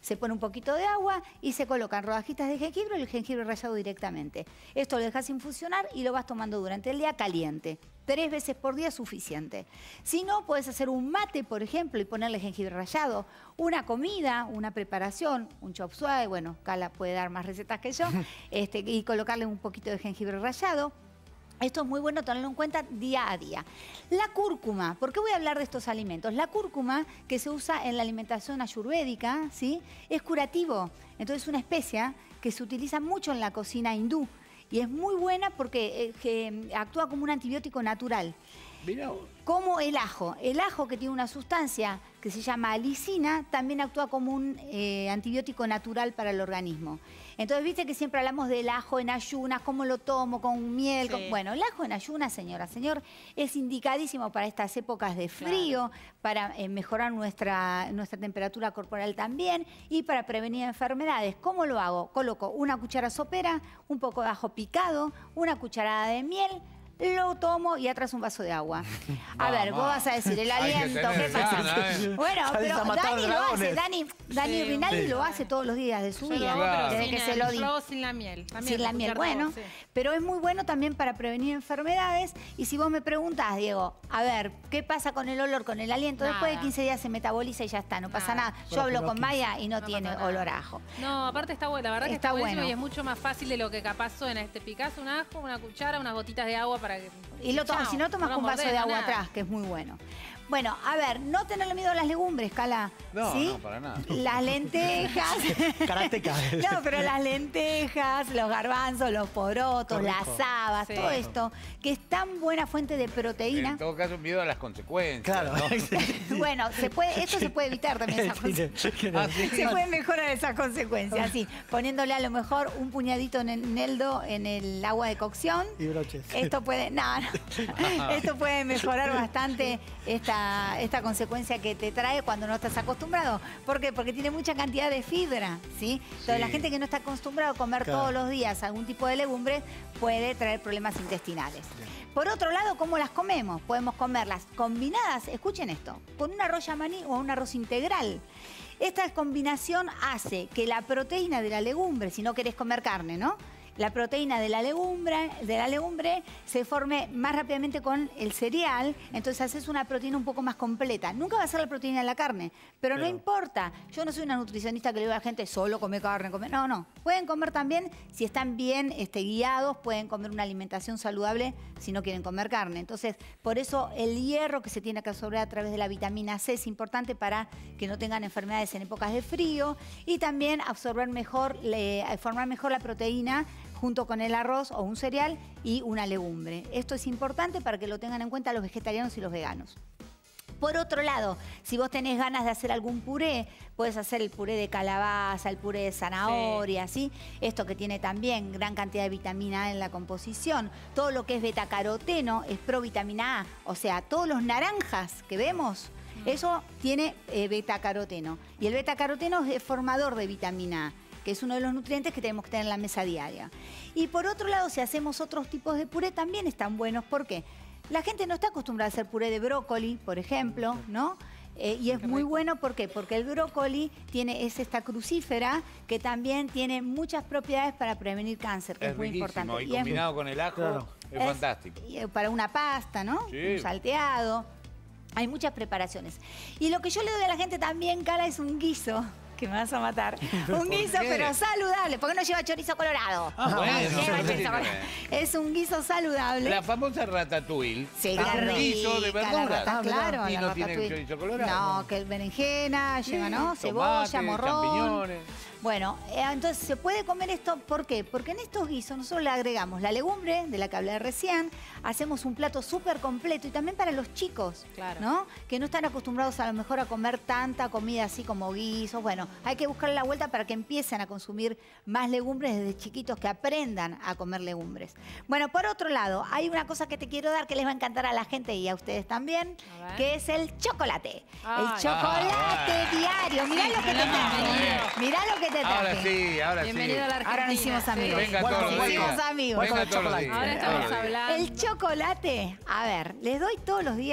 se pone un poquito de agua y se colocan rodajitas de jengibre y el jengibre rallado directamente. Esto lo dejas infusionar y lo vas tomando durante el día caliente. Tres veces por día es suficiente. Si no, puedes hacer un mate, por ejemplo, y ponerle jengibre rallado. Una comida, una preparación, un chop suey, bueno, Cala puede dar más recetas que yo, este, y colocarle un poquito de jengibre rallado. Esto es muy bueno tenerlo en cuenta día a día. La cúrcuma, ¿por qué voy a hablar de estos alimentos? La cúrcuma, que se usa en la alimentación ayurvédica, ¿sí?, es curativo. Entonces es una especia que se utiliza mucho en la cocina hindú. Y es muy buena porque eh, que actúa como un antibiótico natural. Mirá. Como el ajo. El ajo, que tiene una sustancia que se llama alicina, también actúa como un eh, antibiótico natural para el organismo. Entonces, viste que siempre hablamos del ajo en ayunas, cómo lo tomo, con miel. Sí. Con... Bueno, el ajo en ayunas, señora, señor, es indicadísimo para estas épocas de frío, claro, para eh, mejorar nuestra, nuestra temperatura corporal también y para prevenir enfermedades. ¿Cómo lo hago? Coloco una cuchara sopera, un poco de ajo picado, una cucharada de miel, lo tomo y atrás un vaso de agua. A ver, vos vas a decir, el aliento, ¿qué pasa? Ganas, ¿eh? Bueno, Salís pero a matar Dani lo dragones. hace, Dani, Dani Sí. Rinaldi Sí. lo hace todos los días de su Yo lo vida, hago, pero desde sin que el- se lo di. yo lo hago sin la miel. También Sin la con miel, cuchara de bueno, agua, sí. pero es muy bueno también para prevenir enfermedades. Y si vos me preguntás, Diego, a ver, ¿qué pasa con el olor, con el aliento? Después de Nada. quince días se metaboliza y ya está, no pasa Nada. nada. Yo Bueno, hablo pero con quince. Maya y no, No tiene pasa nada. olor a ajo. No, aparte está bueno, la verdad que Está está, buenísimo bueno. y es mucho más fácil de lo que capaz suena. Este picás un ajo, una cuchara, unas gotitas de agua para que... Y lo tomas, Chao, si no tomas no con un vaso mordés, de no agua nada. atrás, que es muy bueno. Bueno, a ver, no tenerle miedo a las legumbres, Cala. No, ¿sí? no, para nada. Las lentejas. Karateca. No, pero las lentejas, los garbanzos, los porotos, Qué las rico. habas, Sí. todo esto, que es tan buena fuente de proteína. En todo caso, miedo a las consecuencias. Claro. ¿no? Bueno, se puede, esto se puede evitar también esas consecuencias. Ah, ¿sí? Se pueden mejorar esas consecuencias, sí. Poniéndole a lo mejor un puñadito en el neldo en el agua de cocción. Y broches. Esto puede, no, no. Esto puede mejorar bastante esta, esta consecuencia que te trae cuando no estás acostumbrado. ¿Por qué? Porque tiene mucha cantidad de fibra, ¿sí? Entonces Sí. la gente que no está acostumbrada a comer Claro. todos los días algún tipo de legumbre puede traer problemas intestinales. Por otro lado, ¿cómo las comemos? Podemos comerlas combinadas, escuchen esto, con un arroz yamaní o un arroz integral. Esta combinación hace que la proteína de la legumbre, si no querés comer carne, ¿no?, la proteína de la legumbre, de la legumbre se forme más rápidamente con el cereal, entonces haces una proteína un poco más completa. Nunca va a ser la proteína de la carne, pero, Pero- no importa. Yo no soy una nutricionista que le digo a la gente solo come carne, come. No, no. Pueden comer también, si están bien este, guiados, pueden comer una alimentación saludable si no quieren comer carne. Entonces, por eso el hierro que se tiene que absorber a través de la vitamina C es importante para que no tengan enfermedades en épocas de frío y también absorber mejor, le- formar mejor la proteína junto con el arroz o un cereal y una legumbre. Esto es importante para que lo tengan en cuenta los vegetarianos y los veganos. Por otro lado, si vos tenés ganas de hacer algún puré, puedes hacer el puré de calabaza, el puré de zanahoria, ¿sí? Esto que tiene también gran cantidad de vitamina A en la composición. Todo lo que es betacaroteno es provitamina A. O sea, todos los naranjas que vemos, eso tiene eh, betacaroteno. Y el betacaroteno es formador de vitamina A, que es uno de los nutrientes que tenemos que tener en la mesa diaria. Y por otro lado, si hacemos otros tipos de puré, también están buenos. ¿Por qué? La gente no está acostumbrada a hacer puré de brócoli, por ejemplo, ¿no? Eh, y es muy bueno, ¿por qué? Porque el brócoli tiene, es esta crucífera que también tiene muchas propiedades para prevenir cáncer, que es, Es muy riquísimo. importante. Y Y es- combinado con el ajo, Claro. es, fantástico. y, eh, para una pasta, ¿no? Sí. Un salteado. Hay muchas preparaciones. Y lo que yo le doy a la gente también, Cala, es un guiso. Que me vas a matar. Un guiso, qué? pero saludable. Porque no lleva chorizo colorado. Ah, bueno, No lleva eso chorizo tiene colorado. Es un guiso saludable. La famosa ratatouille. Sí, es qué un guiso de rica la verduras. rata, claro, Y la no tiene ratatouille. chorizo colorado. No, que el berenjena lleva, ¿no? Sí, Cebolla, tomate, morrón. champiñones. Bueno, eh, entonces se puede comer esto, ¿por qué? Porque en estos guisos nosotros le agregamos la legumbre, de la que hablé recién, hacemos un plato súper completo y también para los chicos, Claro. ¿no? Que no están acostumbrados a lo mejor a comer tanta comida así como guisos. Bueno, hay que buscarle la vuelta para que empiecen a consumir más legumbres desde chiquitos, que aprendan a comer legumbres. Bueno, por otro lado, hay una cosa que te quiero dar que les va a encantar a la gente y a ustedes también, A ver. que es el chocolate. Ay. El chocolate Ah, diario. Mirá Sí, lo que te me lo han traje. pedido. Mirá lo que te traje. Ahora sí, ahora Bienvenido sí. a la Argentina. Ahora nos hicimos sí. amigos. Venga Welcome, todos los welcome. días. Hicimos amigos. Venga Welcome todos los chocolate. días. Ahora todos los estamos días. hablando. El chocolate, a ver, les doy todos los días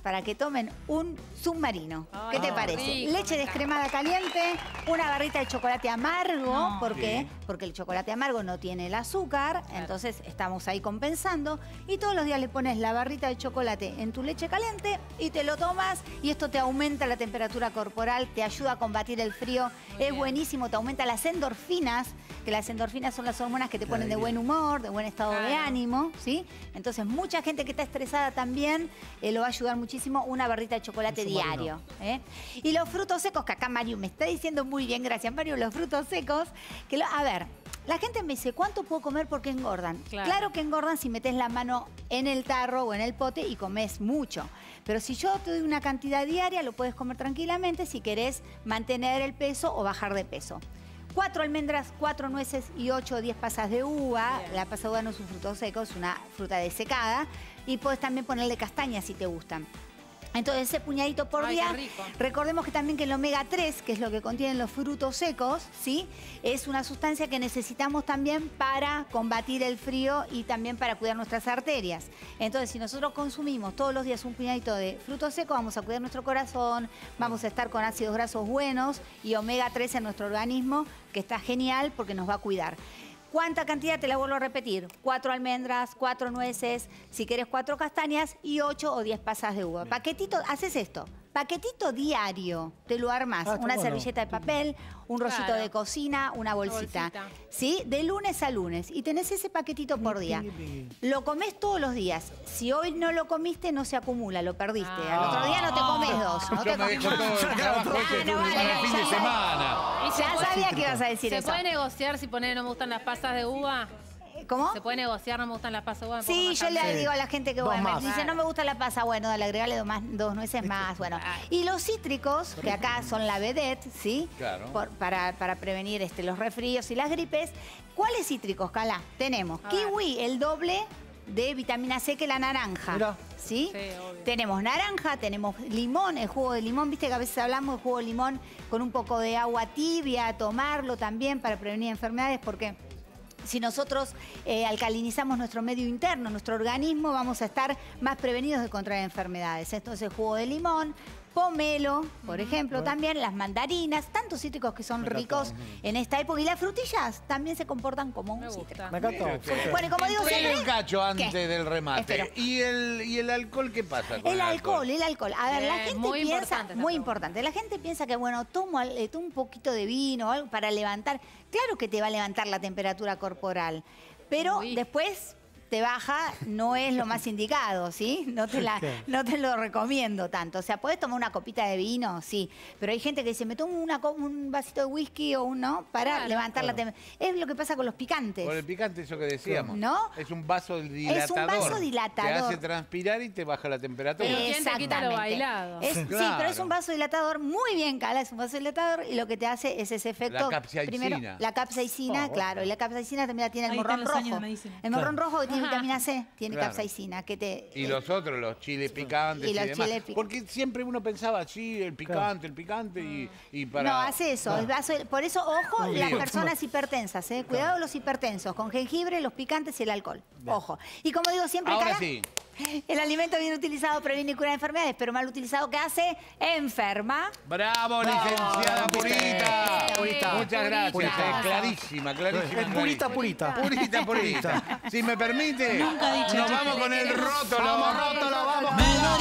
para que tomen un submarino. ¿Qué te Ay, parece? rico, Leche me descremada caliente, una barrita de chocolate amargo. No. ¿Por qué? Sí. Porque el chocolate amargo no tiene el azúcar, entonces estamos ahí compensando. Y todos los días le pones la barrita de chocolate en tu leche caliente y te lo tomas y esto te aumenta la temperatura corporal, te ayuda a combatir el frío. Muy es bien. buenísimo, te aumenta las endorfinas, que las endorfinas son las hormonas que te ponen de buen humor, de buen estado de Claro. ánimo, ¿sí? Entonces, mucha gente que está estresada también eh, lo va a ayudar muchísimo una barrita de chocolate diario. ¿eh? Y los frutos secos, que acá Mario me está diciendo muy bien, gracias Mario, los frutos secos, que lo- a ver, la gente me dice, ¿cuánto puedo comer porque engordan? Claro. Claro que engordan si metes la mano en el tarro o en el pote y comes mucho. Pero si yo te doy una cantidad diaria, lo puedes comer tranquilamente si querés mantener el peso o bajar de peso. Cuatro almendras, cuatro nueces y ocho o diez pasas de uva. Bien. La pasa de uva no es un fruto seco, es una fruta desecada. Y puedes también ponerle castañas si te gustan. Entonces, ese puñadito por Ay, día. qué rico. Recordemos que también que el omega tres, que es lo que contienen los frutos secos, ¿sí? Es una sustancia que necesitamos también para combatir el frío y también para cuidar nuestras arterias. Entonces, si nosotros consumimos todos los días un puñadito de frutos secos, vamos a cuidar nuestro corazón, vamos a estar con ácidos grasos buenos y omega tres en nuestro organismo, que está genial porque nos va a cuidar. ¿Cuánta cantidad? Te la vuelvo a repetir. Cuatro almendras, cuatro nueces, si quieres cuatro castañas y ocho o diez pasas de uva. Paquetito, haces esto. Paquetito diario, te lo armás. Ah, está una bueno. servilleta de papel, un rollito Claro. de cocina, una bolsita. bolsita. ¿Sí? De lunes a lunes. Y tenés ese paquetito por día. Lo comés todos los días. Si hoy no lo comiste, no se acumula, lo perdiste. Al otro día no te comes dos. No te Yo me comes dejo todo el trabajo ese Ah, no vale, para el fin de ya- semana. Y se Ya puede- sabía que ibas a decir ¿Se eso. puede negociar si pone no me gustan las pasas de uva? ¿Cómo? ¿Se puede negociar no me gustan las pasas de uva? Me pongo Sí, más yo le caliente. digo a la gente que Dos bueno, me más. dice, no me gusta la pasa, bueno, dale, agregale dos, más, dos nueces más, bueno. Y los cítricos, que acá son la vedette, ¿sí? Claro. Por- para, para prevenir este, los resfríos y las gripes. ¿Cuáles cítricos, Cala? Tenemos A ver. kiwi, el doble de vitamina C que la naranja. Mirá. ¿Sí? Sí, obvio. Tenemos naranja, tenemos limón, el jugo de limón, viste que a veces hablamos de jugo de limón con un poco de agua tibia, tomarlo también para prevenir enfermedades, porque si nosotros eh, alcalinizamos nuestro medio interno, nuestro organismo, vamos a estar más prevenidos de contraer enfermedades. Entonces, jugo de limón, pomelo, por ejemplo, también las mandarinas, tantos cítricos que son ricos en esta época. Y las frutillas también se comportan como un Me cítrico. gusta. Me encantó. Bueno, y como digo Pero siempre... un cacho antes ¿Qué? del remate. Espero. ¿Y el, ¿Y el alcohol qué pasa con El alcohol, el alcohol. A ver, la Bien, gente muy piensa, importante esta muy pregunta. importante, la gente piensa que, bueno, tomo, al- eh, tomo un poquito de vino o algo para levantar. Claro que te va a levantar la temperatura corporal, pero Uy. después te baja, no es lo más indicado, ¿sí? No te, la, no te lo recomiendo tanto. O sea, ¿podés tomar una copita de vino? Sí. Pero hay gente que dice, me tomo una, co- un vasito de whisky o un, ¿no? Para Claro. levantar la temperatura. Es lo que pasa con los picantes. Con el picante, eso que decíamos. ¿No? Es un vaso dilatador. vasodilatador. Te hace transpirar y te baja la temperatura. Pero ¿quién te quita lo Exactamente. bailado? Es- Sí, Claro. pero es un vasodilatador muy bien, Cala, es un vasodilatador y lo que te hace es ese efecto. La capsaicina. Primero, la capsaicina, Oh, claro, y la capsaicina también la tiene el Ahí están morrón los años rojo. de medicina. El morrón rojo que tiene Ajá. vitamina C, tiene Claro. capsaicina, que te... Y eh, los otros, los chiles picantes Y y, los demás. chiles pic- Porque siempre uno pensaba, sí, el picante, el picante y, y para... No, hace eso. el vaso- por eso, ojo, Muy las bien. personas hipertensas, ¿eh? Cuidado los hipertensos, con jengibre, los picantes y el alcohol. Ojo. Y como digo siempre, Ahora Cala, sí. el alimento bien utilizado previene y cura enfermedades, pero mal utilizado, ¿qué hace? Enferma. ¡Bravo, licenciada Purita! Purita. Muchas gracias. Purita. eh, clarísima, clarísima. Es purita, purita. Purita, purita. Si me permite, Nunca dicho nos chiste. vamos con el rótolo. Vamos, rótolo, vamos.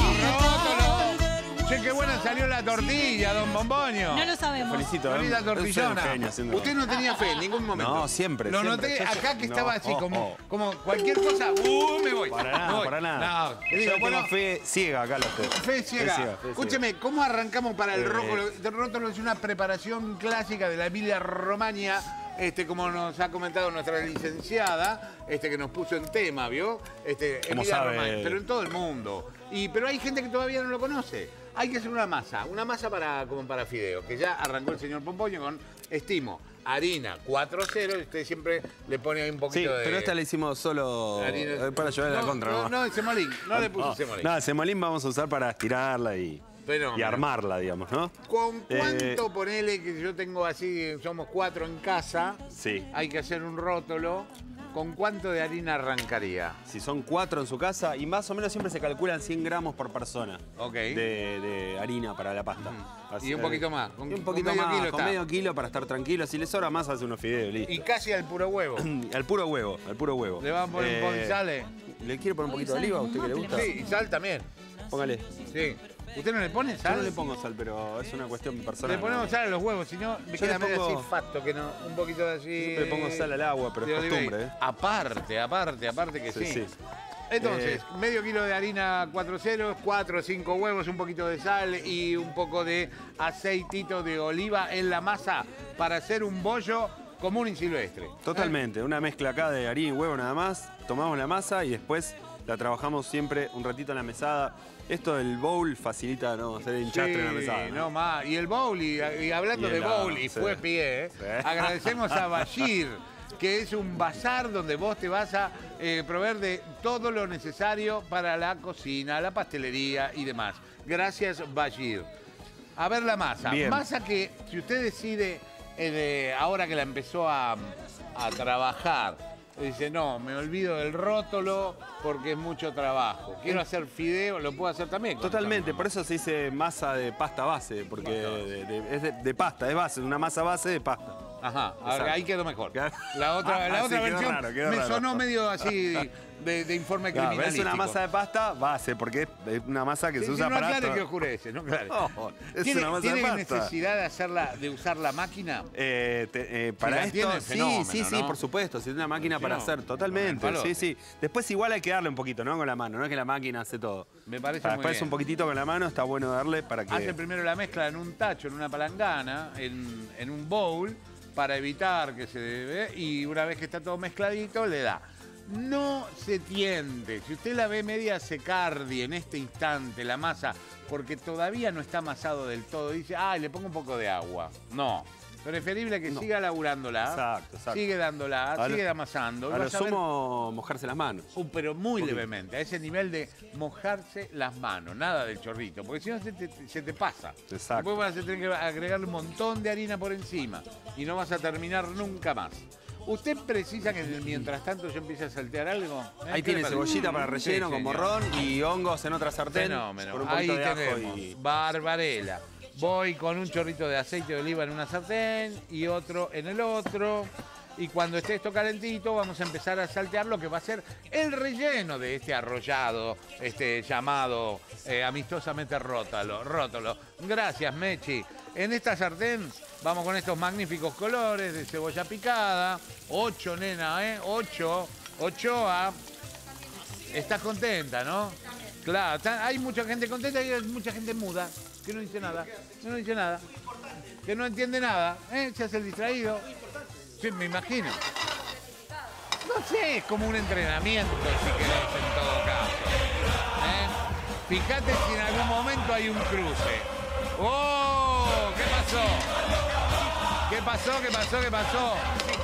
Rótolo. Che, qué buena salió la tortilla, don Bombonio. No lo sabemos. Felicito. Bonita ¿eh? Soy un tortillona. genio haciendo- Usted no tenía fe en ningún momento. No, siempre, Lo siempre. noté Yo- yo- acá que no, estaba así, oh, como, oh. como cualquier cosa. ¡Uh, me voy! Para me nada, voy. para nada. No, querido, Yo bueno, tengo fe ciega acá, lo estoy. Fe ciega. Fe ciega, fe Escúcheme, ¿cómo arrancamos para el Eh. rótolo? El rótolo es una preparación clásica de la Emilia Romagna, este, como nos ha comentado nuestra licenciada, este, que nos puso en tema, ¿vio? Este, ¿Cómo Emilia sabe? Romagna, pero en todo el mundo. Y, pero hay gente que todavía no lo conoce. Hay que hacer una masa, una masa para, como para fideos, que ya arrancó el señor Pompoño con, estimo, harina cuatro cero, y usted siempre le pone ahí un Sí, poquito de... pero esta la hicimos solo harina. eh, para llevar la No, contra. No, no, el semolín, no le puse No, semolín. No, el semolín vamos a usar para estirarla y, Fenómeno. y armarla, digamos, ¿no? ¿Con Eh, cuánto ponele que yo tengo así, somos cuatro en casa? Sí. Hay que hacer un rótolo. ¿con cuánto de harina arrancaría? Si son cuatro en su casa, y más o menos siempre se calculan cien gramos por persona. Ok. De, de harina para la pasta. Uh-huh. Así, Y un poquito más. Con, y un poquito con medio más, kilo con está. medio kilo para estar tranquilo. Si le sobra más, hace unos fideos, listo. Y casi al puro huevo. Al puro huevo, al puro huevo. ¿Le van a poner un poco de sal? eh? ¿Le quiere poner un poquito de oliva a usted que le gusta? Sí, y sal también. Póngale. Sí. ¿Usted no le pone sal? Yo no le pongo sal, pero es una cuestión personal. Le ponemos ¿no? sal a los huevos, si no me Yo queda le medio pongo- así fato, que no, un poquito de así. Yo le pongo sal al agua, pero de es oliva y- costumbre, ¿eh? Aparte, aparte, aparte que sí. Sí, sí. Entonces, Eh, medio kilo de harina cuatro ceros, cuatro o cinco huevos, un poquito de sal y un poco de aceitito de oliva en la masa para hacer un bollo común y silvestre. Totalmente, una mezcla acá de harina y huevo nada más. Tomamos la masa y después la trabajamos siempre un ratito en la mesada. Esto del bowl facilita, ¿no? Hacer hinchastre en la mesada. no más. Y el bowl, y, y hablando Y de el bowl, lado, y sí. fue pie, ¿eh? Sí. Agradecemos a Bashir, que es un bazar donde vos te vas a eh, proveer de todo lo necesario para la cocina, la pastelería y demás. Gracias, Bashir. A ver la masa. Bien. Masa que, si usted decide, eh, de- ahora que la empezó a, a trabajar, dice, no, me olvido del rótulo porque es mucho trabajo. Quiero hacer fideo, lo puedo hacer también. con Totalmente, esta por eso se dice masa de pasta base, porque de- de- es de, de pasta, es base, una masa base de pasta. Ajá, Exacto. ahí quedó mejor. La otra, Ah, la sí, otra quedó versión raro, quedó me raro. sonó medio así de, de informe Claro, es criminalístico. una masa de pasta base, porque es una masa que Sí, se sí, usa no para... aclare to- que oscurece, no aclare. No, es ¿Tiene, una masa ¿tiene de pasta. necesidad de hacerla, de usar la máquina? Eh, te- eh, para la esto, tiene, sí, fenómeno, sí, sí, ¿no? por supuesto, si es una máquina Si para no, hacer, totalmente, con el palo. sí, sí. Después igual hay que darle un poquito, ¿no? Con la mano, no es que la máquina hace todo. Me parece Para muy después bien. un poquitito con la mano está bueno darle para que... Hace primero la mezcla en un tacho, en una palangana, en, en un bowl, para evitar que se dé, y una vez que está todo mezcladito, le da. No se tiende. Si usted la ve media secardi en este instante, la masa, porque todavía no está amasado del todo, dice, ah, le pongo un poco de agua. No. Preferible que No. siga laburándola, Exacto, exacto. sigue dándola, A lo- sigue amasando. y A lo vas a ver- sumo, mojarse las manos. Uh, pero muy Un poquito. levemente, a ese nivel de mojarse las manos, nada del chorrito, porque si no se te, se te pasa. Exacto. Después vas a tener que agregarle un montón de harina por encima y no vas a terminar nunca más. ¿Usted precisa que mientras tanto yo empiece a saltear algo? ¿Eh? Ahí ¿Qué tiene le parece? cebollita para relleno Sí, con señor. morrón y hongos en otra sartén. Fenómeno. Con un Ahí poquito de ajo tenemos y... barbarela. Voy con un chorrito de aceite de oliva en una sartén y otro en el otro. Y cuando esté esto calentito vamos a empezar a saltear lo que va a ser el relleno de este arrollado, este llamado eh, amistosamente rótalo, rótalo. Gracias, Mechi. En esta sartén vamos con estos magníficos colores de cebolla picada. Ocho, nena, ¿eh? Ocho. Ochoa. Estás contenta, ¿no? Claro, está- hay mucha gente contenta y hay mucha gente muda, que no dice nada, que no dice nada, que no entiende nada, ¿eh? Se hace el distraído. Sí, me imagino. No sé, es como un entrenamiento, si querés, en todo caso. ¿eh? Fíjate si en algún momento hay un cruce. ¡Oh! ¿Qué pasó? ¿Qué pasó? ¿Qué pasó? ¿Qué pasó?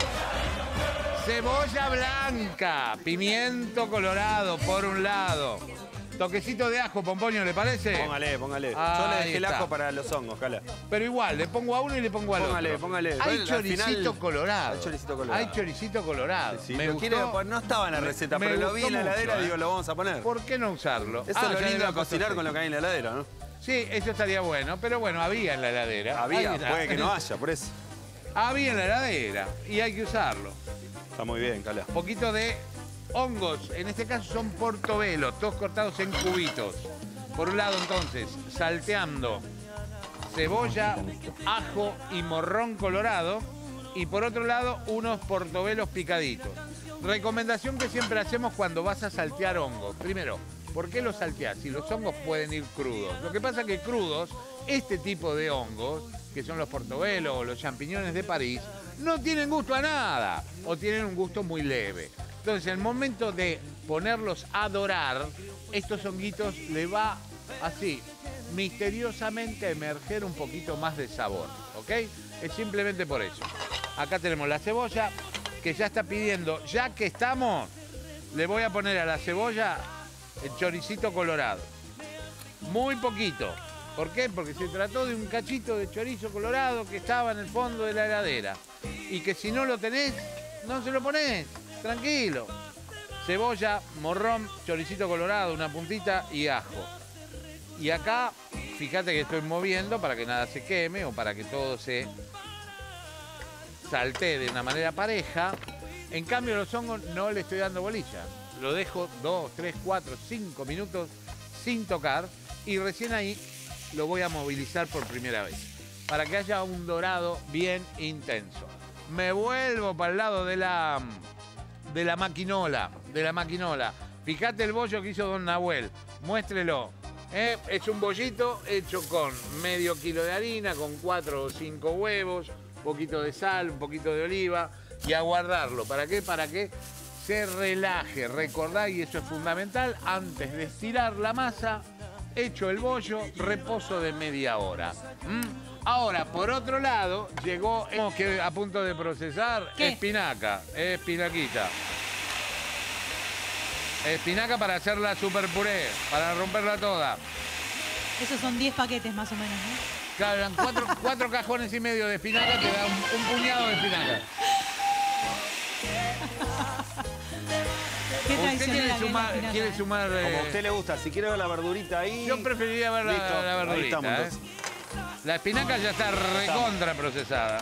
Cebolla blanca, pimiento colorado por un lado. Toquecito de ajo, Pomponio, ¿le parece? Póngale, póngale. Yo le Ahí dejé el está. ajo para los hongos, Cala. Pero igual, le pongo a uno y le pongo al Póngale, otro. póngale. Hay Bueno, al choricito final- colorado. Hay choricito colorado. Hay choricito colorado. Sí, me lo gustó. quiere, pues no estaba en la Me- receta, me pero lo vi gustó en la mucho, heladera y ¿eh? digo, lo vamos a poner. ¿Por qué no usarlo? Eso Ah, es lo ya lindo le de puesto cocinar así. con lo que hay en la heladera, ¿no? Sí, eso estaría bueno, pero bueno, había en la heladera. Había, Ahí está. puede que no haya, por eso. Había en la heladera y hay que usarlo. Está muy bien, Cala. Un poquito de hongos, en este caso son portobelos, todos cortados en cubitos. Por un lado, entonces, salteando cebolla, ajo y morrón colorado. Y por otro lado, unos portobelos picaditos. Recomendación que siempre hacemos cuando vas a saltear hongos. Primero, ¿por qué los salteás? Si los hongos pueden ir crudos. Lo que pasa es que crudos, este tipo de hongos, que son los portobelos o los champiñones de París, no tienen gusto a nada o tienen un gusto muy leve. Entonces, en el momento de ponerlos a dorar, estos honguitos le va así, misteriosamente a emerger un poquito más de sabor, ¿ok? Es simplemente por eso. Acá tenemos la cebolla, que ya está pidiendo, ya que estamos, le voy a poner a la cebolla el choricito colorado. Muy poquito. ¿Por qué? Porque se trató de un cachito de chorizo colorado que estaba en el fondo de la heladera. Y que si no lo tenés, no se lo ponés. tranquilo. Cebolla, morrón, choricito colorado, una puntita y ajo. Y acá, fíjate que estoy moviendo para que nada se queme o para que todo se saltee de una manera pareja. En cambio, los hongos no le estoy dando bolilla. Lo dejo dos, tres, cuatro, cinco minutos sin tocar y recién ahí lo voy a movilizar por primera vez para que haya un dorado bien intenso. Me vuelvo para el lado de la, de la maquinola, de la maquinola. Fíjate el bollo que hizo don Nahuel, muéstrelo. ¿eh? Es un bollito hecho con medio kilo de harina, con cuatro o cinco huevos, un poquito de sal, un poquito de oliva y a guardarlo. ¿Para qué? Para que se relaje. Recordá, y eso es fundamental, antes de estirar la masa, hecho el bollo, reposo de media hora. ¿Mm? Ahora, por otro lado, llegó que a punto de procesar ¿Qué? espinaca, espinaquita. Espinaca para hacerla super puré, para romperla toda. Esos son diez paquetes más o menos, ¿no? Claro, eran cuatro, cuatro cajones y medio de espinaca, te da un, un puñado de espinaca. Qué ¿Usted quiere tradicionera que es la sumar? espinaca, Quiere ¿eh? sumar eh, Como a usted le gusta, si quiere ver la verdurita ahí... Yo preferiría ver la, Listo, la ahí verdurita. estamos, ¿eh? entonces. La espinaca ya está recontra procesada.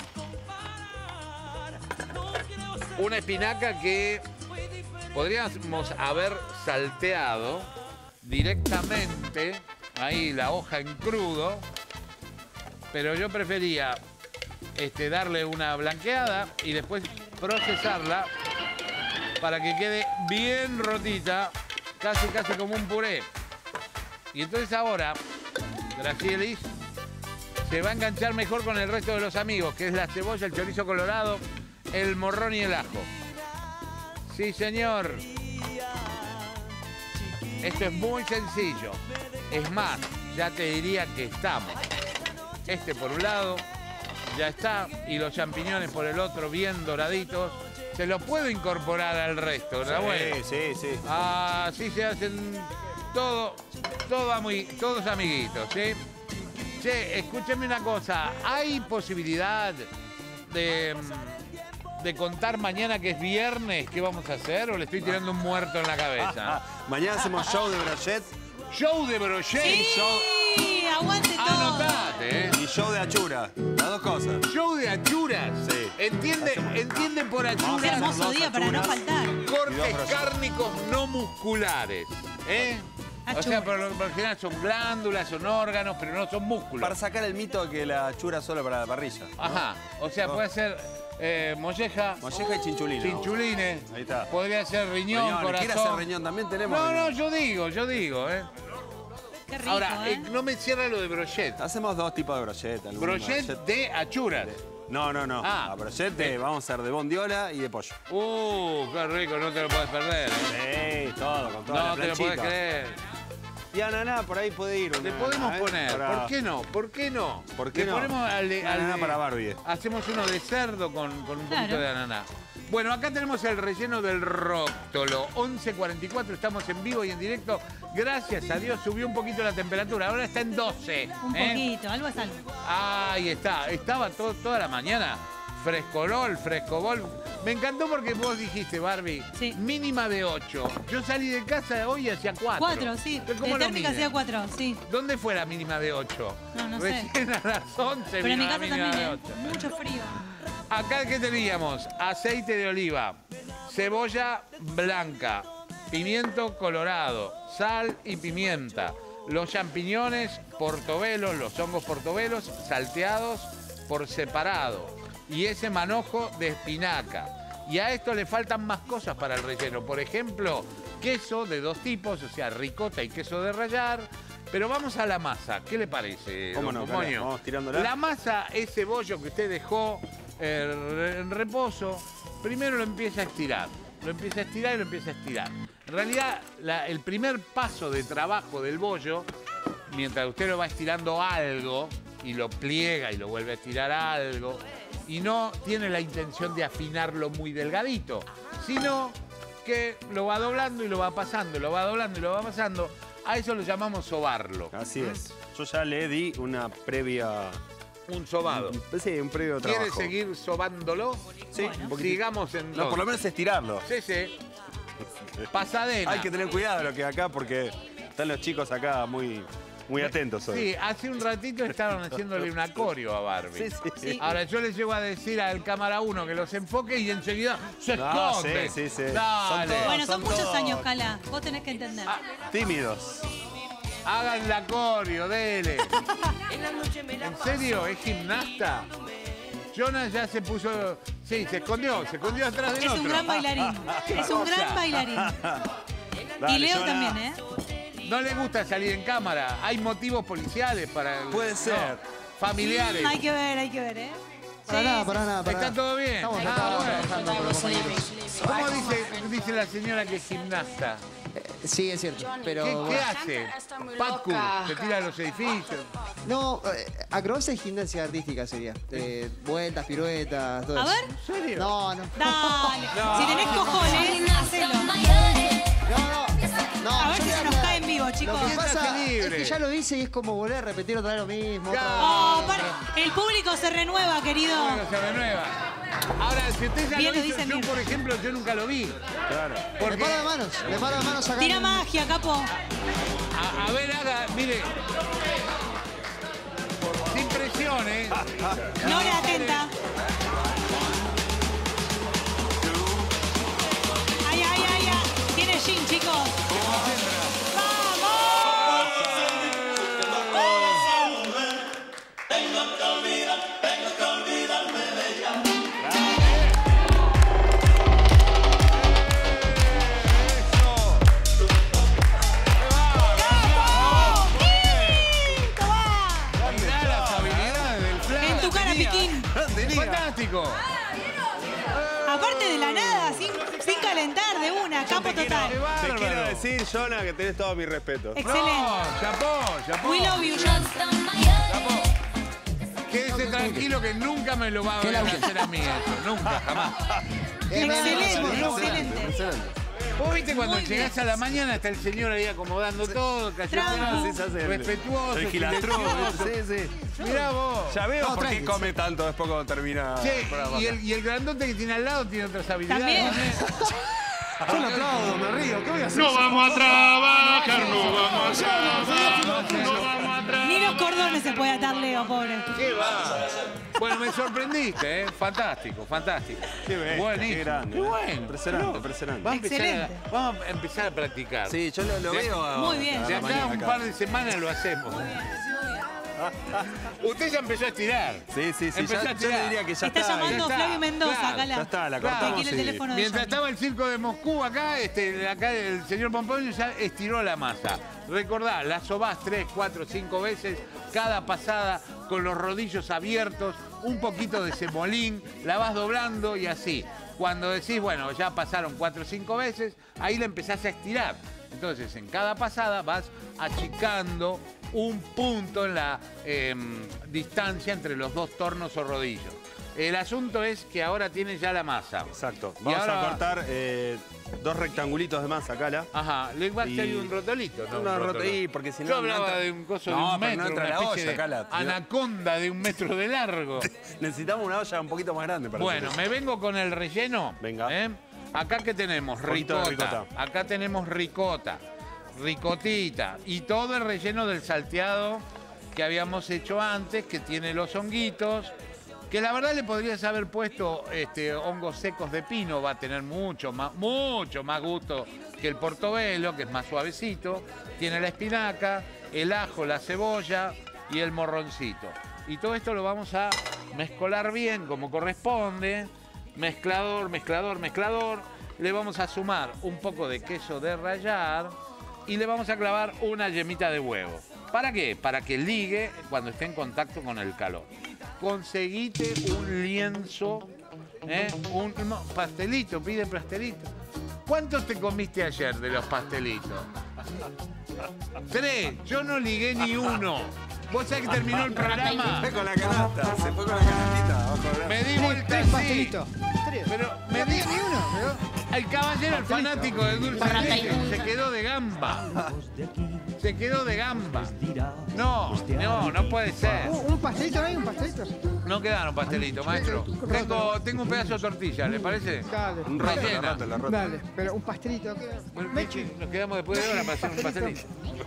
Una espinaca que podríamos haber salteado directamente, ahí la hoja en crudo, pero yo prefería este, darle una blanqueada y después procesarla para que quede bien rotita, casi casi como un puré. Y entonces ahora, Gracielis se va a enganchar mejor con el resto de los amigos, que es la cebolla, el chorizo colorado, el morrón y el ajo. Sí, señor. Esto es muy sencillo. Es más, ya te diría que estamos. Este por un lado, ya está, y los champiñones por el otro, bien doraditos. Se los puedo incorporar al resto, ¿no? Sí, sí, sí. Así se hacen todo, todo ami- todos amiguitos, ¿sí? Che, escúcheme una cosa. ¿Hay posibilidad de, de contar mañana que es viernes qué vamos a hacer? ¿O le estoy tirando un muerto en la cabeza? Mañana hacemos show de brochet. ¿Show de brochet? Sí, Show... aguante todo. Anotate, ¿eh? Y show de achura. Las dos cosas. Show de achuras. Sí. ¿Entiende, ¿entiende por Qué achuras? hermoso día para no faltar. Cortes cárnicos no musculares. ¿eh? O sea, Achuras. por lo por lo general son glándulas, son órganos, pero no son músculos. Para sacar el mito de que la achura es solo para la parrilla. ¿no? Ajá. O sea, No. puede ser eh, molleja. Molleja y chinchulina. Chinchulines. Ahí está. Podría ser riñón, Riñón, corazón. ¿quiere hacer riñón? También tenemos No, no, riñón. yo digo, yo digo, ¿eh? Qué rico, Ahora, ¿eh? eh, no me cierra lo de brochet. Hacemos dos tipos de brochet. algún Brochet de achuras. No, no, no. Ah. A brochet de- vamos a hacer de bondiola y de pollo. Uh, qué rico, no te lo puedes perder. ¿eh? Sí, todo, con toda la No te lo planchita. puedes creer. Y ananá, por ahí puede ir. Le una podemos ananá, ¿eh? poner, Para- ¿por qué no? ¿Por qué no? ¿Por qué Le no? ponemos al de, Una al ananá de- para Barbie. Hacemos uno de cerdo con, con un poquito Claro. de ananá. Bueno, acá tenemos el relleno del róctolo. once cuarenta y cuatro, estamos en vivo y en directo. Gracias a Dios subió un poquito la temperatura. Ahora está en doce. Un ¿eh? poquito, algo es algo. Ahí está. Estaba todo, toda la mañana. Frescolol, frescobol. Me encantó porque vos dijiste, Barbie, Sí. mínima de ocho. Yo salí de casa hoy hacia cuatro. Cuatro, sí. ¿Pero De cómo lo térmica miden? hacía cuatro, sí. ¿Dónde fue la mínima de ocho? No, no sé. Recién a las once Pero en vino mi la casa mínima también, de ¿eh? ocho. Mucho frío. Acá, ¿qué teníamos? Aceite de oliva, cebolla blanca, pimiento colorado, sal y pimienta, los champiñones portobelos, los hongos portobelos salteados por separado y ese manojo de espinaca. Y a esto le faltan más cosas para el relleno. Por ejemplo, queso de dos tipos, o sea, ricota y queso de rallar. Pero vamos a la masa. ¿Qué le parece, ¿Cómo don no, Comoño? Cala? Vamos tirándola. La masa, ese bollo que usted dejó eh, en reposo, primero lo empieza a estirar. Lo empieza a estirar y lo empieza a estirar. En realidad, la- el primer paso de trabajo del bollo, mientras usted lo va estirando algo y lo pliega y lo vuelve a estirar algo, y no tiene la intención de afinarlo muy delgadito, sino que lo va doblando y lo va pasando, lo va doblando y lo va pasando. A eso lo llamamos sobarlo. Así es. Yo ya le di una previa Un sobado. Sí, un previo trabajo. ¿Quieres seguir sobándolo? Sí, Bueno, un poquitito. sigamos entonces. No, por lo menos estirarlo. Sí, sí. Pasadena. Hay que tener cuidado lo que acá porque están los chicos acá muy, muy atentos hoy. Sí, hace un ratito estaban haciéndole un acorio a Barbie. Sí, sí, sí. Ahora yo les llego a decir al cámara uno que los enfoque y enseguida se No, esconde. sí, sí, sí. Dale. Son todos- Bueno, son son muchos todos- años, Cala. Vos tenés que entender. Tímidos. Hagan el acorio, dele. ¿En serio? ¿Es gimnasta? Jonas ya se puso... Sí, se escondió, se escondió atrás del Es otro. un gran bailarín. ¿Qué Es un cosa? gran bailarín. Dale, Y Leo Jonah. también, ¿eh? No le gusta salir en cámara. Hay motivos policiales para... el- Puede ser. no, familiares. Mm, hay que ver, hay que ver, ¿eh? Para nada, para nada, para ¿Está nada. todo bien? Estamos Ah, acá bueno. trabajando con los compañeros. ¿Cómo dice, dice la señora que es gimnasta? Sí, es cierto, pero... ¿Qué, qué bueno. hace? Parkour, se tira a los edificios. No, eh, acrobacia y gimnasia artística sería. Eh, vueltas, piruetas, todo A eso. ver. ¿En serio? No, no. Dale. No. Si tenés cojones, hacelo. No, no. No, A ver yo si voy se nos quedar- cae en vivo, chicos. Lo que Siéntase pasa es libre. que ya lo hice y es como volver a repetir otra vez lo mismo. otra vez. Oh, para- el público se renueva, querido. Bueno, se renueva. Ahora, si usted ya Bien lo lo hizo, dice yo, Mirta. por ejemplo, yo nunca lo vi. Claro. Le Porque, paro de manos, le paro de manos acá. Tira en- magia, capo. a, a ver, haga, mire. Sin presión, ¿eh? No le atenta. Ay, ay, ay, ay. Tiene gin, chicos. Mirá las habilidades del flash. En tu cara, Piquín. Fantástico. Aparte de la nada, sin, sin calentar de una, capo Qué total. Te bárbaro. quiero decir, Jonah, que tenés todo mi respeto. Excelente. No, chapó, chapó. We love you, John. Chapó. Quédese tranquilo que nunca me lo va a ver hacer a mí eso. Nunca, jamás. Excelente, excelente. Vos viste cuando Muy bien. llegás a la mañana está el señor ahí acomodando todo, Tranqui. callado, Sí, se hace el- respetuoso, el gilastrón, silencioso. sí, sí. Mirá vos. Ya veo No, por qué tranqui. come tanto después cuando termina Che, el programa. y el, y el grandote que tiene al lado tiene otras habilidades. También. Yo lo aplaudo, me río. ¿Qué voy a hacer? No vamos a trabajar, no vamos a trabajar, no vamos a trabajar. Ni los cordones se puede atar, Leo, pobre. ¿Qué va? Bueno, me sorprendiste, ¿eh? Fantástico, fantástico. Qué bestia, Buenísimo. qué grande. Qué bueno. Impresionante, No, impresionante. Vamos a, empezar Excelente. a, vamos a empezar a practicar. Sí, yo lo, lo De- veo. a- Muy bien. a De la acá mañana a un acá. par de semanas lo hacemos. Usted ya empezó a estirar. Sí, sí, sí. Empezó Ya, a yo tirar. le diría que ya Está está. llamando ya está. Flavio Mendoza, Claro, Cala. ya está, la Que cortamos, quiere el sí. teléfono de Mientras Johnny. estaba el circo de Moscú acá, este, acá el señor Pomponio ya estiró la masa. Recordá, la sobás tres, cuatro, cinco veces, cada pasada con los rodillos abiertos, un poquito de semolín, la vas doblando y así. Cuando decís, bueno, ya pasaron cuatro o cinco veces, ahí la empezás a estirar. Entonces, en cada pasada vas achicando un punto en la eh, distancia entre los dos tornos o rodillos. El asunto es que ahora tiene ya la masa. Exacto. Y Vamos ahora- a cortar eh, dos rectangulitos de masa, Cala. Ajá, le va a Y- hacer un rotolito, ¿no? Una Un rota- rotolo. y porque si no, Yo no hablaba entra- de un coso No, de un pero metro, no entra una la especie olla, de Cala. anaconda de un metro de largo. Necesitamos una olla un poquito más grande para Bueno, hacer me vengo con el relleno. Venga. ¿eh? Acá que tenemos Un poquito de ricota. ricota. Acá tenemos ricota, ricotita y todo el relleno del salteado que habíamos hecho antes, que tiene los honguitos, que la verdad le podrías haber puesto este, hongos secos de pino, va a tener mucho más, mucho más gusto que el portobello, que es más suavecito. Tiene la espinaca, el ajo, la cebolla y el morroncito. Y todo esto lo vamos a mezcolar bien como corresponde. Mezclador, mezclador, mezclador. Le vamos a sumar un poco de queso de rallar y le vamos a clavar una yemita de huevo. ¿Para qué? Para que ligue cuando esté en contacto con el calor. Conseguite un lienzo, ¿eh? un no, pastelito, pide pastelito. ¿Cuántos te comiste ayer de los pastelitos? Tres, yo no ligué ni uno. Vos sabés que terminó el programa. Se fue con la canasta, se fue con la canastita. abajo del brazo. Me di vuelta Tres así. pastelitos. Tres. Pero me di... Ni uno, pero... El caballero, el fanático de dulce de leche, se quedó de gamba. Se quedó de gamba. No, no, no puede ser. Uh, ¿Un pastelito no hay? ¿Un pastelito? No quedaron pastelitos, maestro. Tengo, tengo un pedazo de tortilla, ¿le parece? Dale. Un rato, la Rellena. rata, la rata. Dale, pero un pastelito. ¿qué? Bueno, nos quedamos después de hora para hacer un pastelito.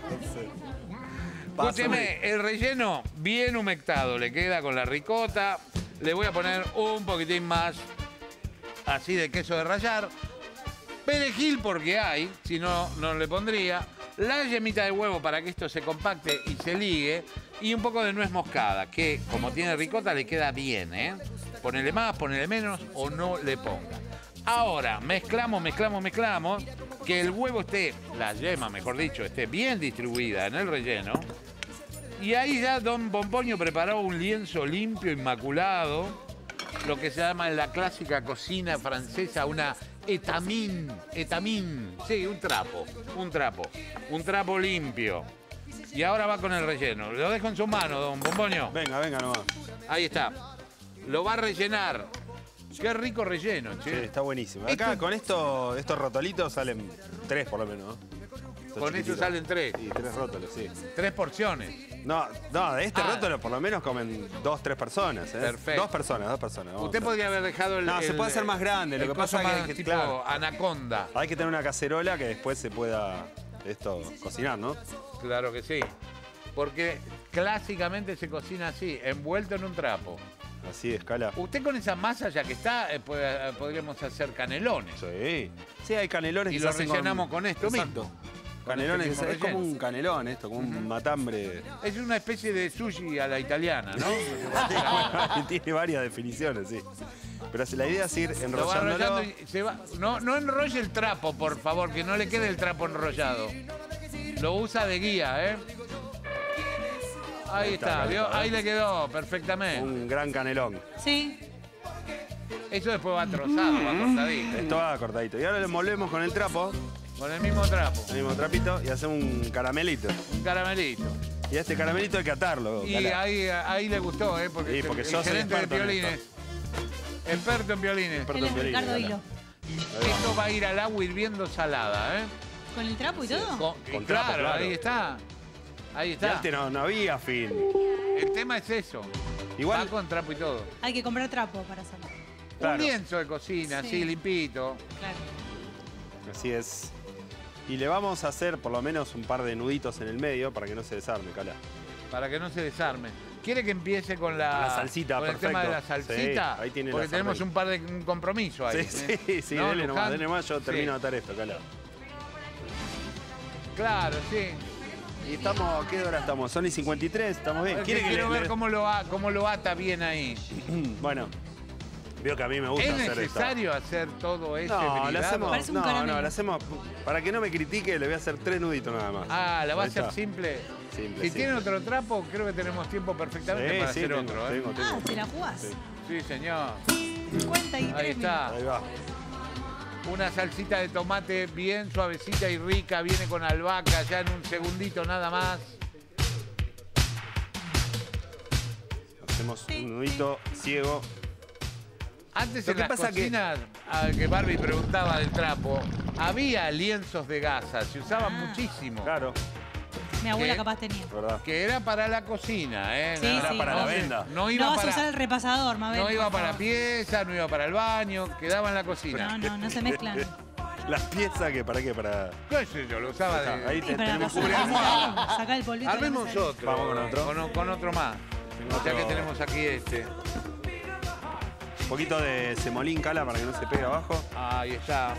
Escúcheme, el relleno bien humectado le queda con la ricota. Le voy a poner un poquitín más así de queso de rallar. Perejil porque hay, si no, no le pondría. La yemita de huevo para que esto se compacte y se ligue. Y un poco de nuez moscada, que como tiene ricota le queda bien, ¿eh? Ponele más, ponele menos o no le ponga. Ahora, mezclamos, mezclamos, mezclamos. Que el huevo esté, la yema mejor dicho, esté bien distribuida en el relleno. Y ahí ya don Pomponio preparó un lienzo limpio, inmaculado. Lo que se llama en la clásica cocina francesa una étamine. Étamine. Sí, un trapo. Un trapo. Un trapo limpio. Y ahora va con el relleno. Lo dejo en su mano, don Pomponio. Venga, venga nomás. Ahí está. Lo va a rellenar. Qué rico relleno, che. Sí, está buenísimo. Acá Esto- con esto, estos rotolitos salen tres por lo menos. ¿no? Estos Con esto chiquititos. salen tres. Sí, tres rótolos, sí. Tres porciones. No, no, de este Ah. rótolo por lo menos comen dos, tres personas. ¿eh? Perfecto. Dos personas, dos personas. vamos Usted a ver. podría haber dejado el... No, se el- puede hacer más grande. Lo el que pasa coso es más que, tipo claro, anaconda. hay que tener una cacerola que después se pueda esto cocinar, ¿no? Claro que sí. Porque clásicamente se cocina así, envuelto en un trapo. Así de escala. Usted con esa masa ya que está, eh, puede- eh, podríamos hacer canelones. Sí. Sí, hay canelones Y que lo se hacen rellenamos con esto Exacto. mismo. Canelones, Con este es mismo como relleno. un canelón esto, como un matambre. Es una especie de sushi a la italiana, ¿no? Tiene varias definiciones, sí. Pero la idea es ir Lo va enrollándolo. enrollando y se va. No, no enrolle el trapo, por favor, que no le quede el trapo enrollado. Lo usa de guía, ¿eh? Ahí está, ¿vio? Ahí le quedó perfectamente. Un gran canelón. Sí. Eso después va trozado, va cortadito. Esto va cortadito. Y ahora lo envolvemos con el trapo, Con el mismo trapo. el mismo trapito, y hacemos un caramelito. Un caramelito. Y a este caramelito hay que atarlo. Y Cala. ahí, ahí le gustó, ¿eh? Porque, Sí, es el- porque el sos el gerente de experto en violines. Experto en violines. Experto Él en es violines, Ricardo Cala. Hilo. Esto va a ir al agua hirviendo salada, ¿eh? ¿Con el trapo y todo? Con- y Con claro, trapo, claro. ahí está. Ahí Y está. antes no, no había fin. El tema es eso. Igual- Va con trapo y todo. Hay que comprar trapo para hacerlo. Claro. Un lienzo de cocina, Sí. así, limpito. Claro. Así es. Y le vamos a hacer por lo menos un par de nuditos en el medio para que no se desarme, Cala. Para que no se desarme. ¿Quiere que empiece con la, La salsita, con el tema de la perfecto. salsita? Sí, ahí tiene Porque la tenemos sartén. un par de un compromiso ahí. Sí, ¿eh? sí, sí, ¿No, dele nomás, Luján? dele nomás, yo Sí. termino de atar esto, Cala. Claro, sí. Y estamos, ¿qué hora estamos? Son y cincuenta y tres, estamos bien. Es que ¿Quiere que quiero le- ver le- cómo lo, a- cómo lo ata bien ahí. Bueno, veo que a mí me gusta ¿Es hacer esto. necesario hacer todo ese No, le brilado? hacemos, Parece un no, caramelo. no, le hacemos, para que no me critique, le voy a hacer tres nuditos nada más. Ah, la va a Ahí hacer está. simple. Simple, Si simple. tiene otro trapo, creo que tenemos tiempo perfectamente Sí, para sí, hacer tengo, otro. ¿eh? tengo, tengo. Ah, ¿te la jugás? Sí. Sí, señor. cincuenta y tres Ahí está. Ahí va. Una salsita de tomate bien suavecita y rica. Viene con albahaca ya en un segundito nada más. Hacemos un nudito ciego. Antes Lo en que las pasa que- cocinas, a que Barbie preguntaba del trapo, había lienzos de gasa, se usaban Ah. muchísimo. Claro, Mi abuela ¿Qué? capaz tenía. verdad. Que era para la cocina, ¿eh? Sí, era sí. para la venda. No iba No vas a para, usar el repasador, Mabel. no iba por para favor. pieza, no iba para el baño, quedaba en la cocina. No, no, no se mezclan. Las piezas que, ¿para qué? Para... ¿Qué sé yo? Lo usaba de... Ahí Sí, te, para tenemos pasar cubre la almohada. mesa, sacar el polvito. de la Armemos mesa. otro. Vamos con otro. Con, con otro más. O sea que tenemos aquí este. Un poquito de semolín, Cala, para que no se pegue abajo. Ahí está.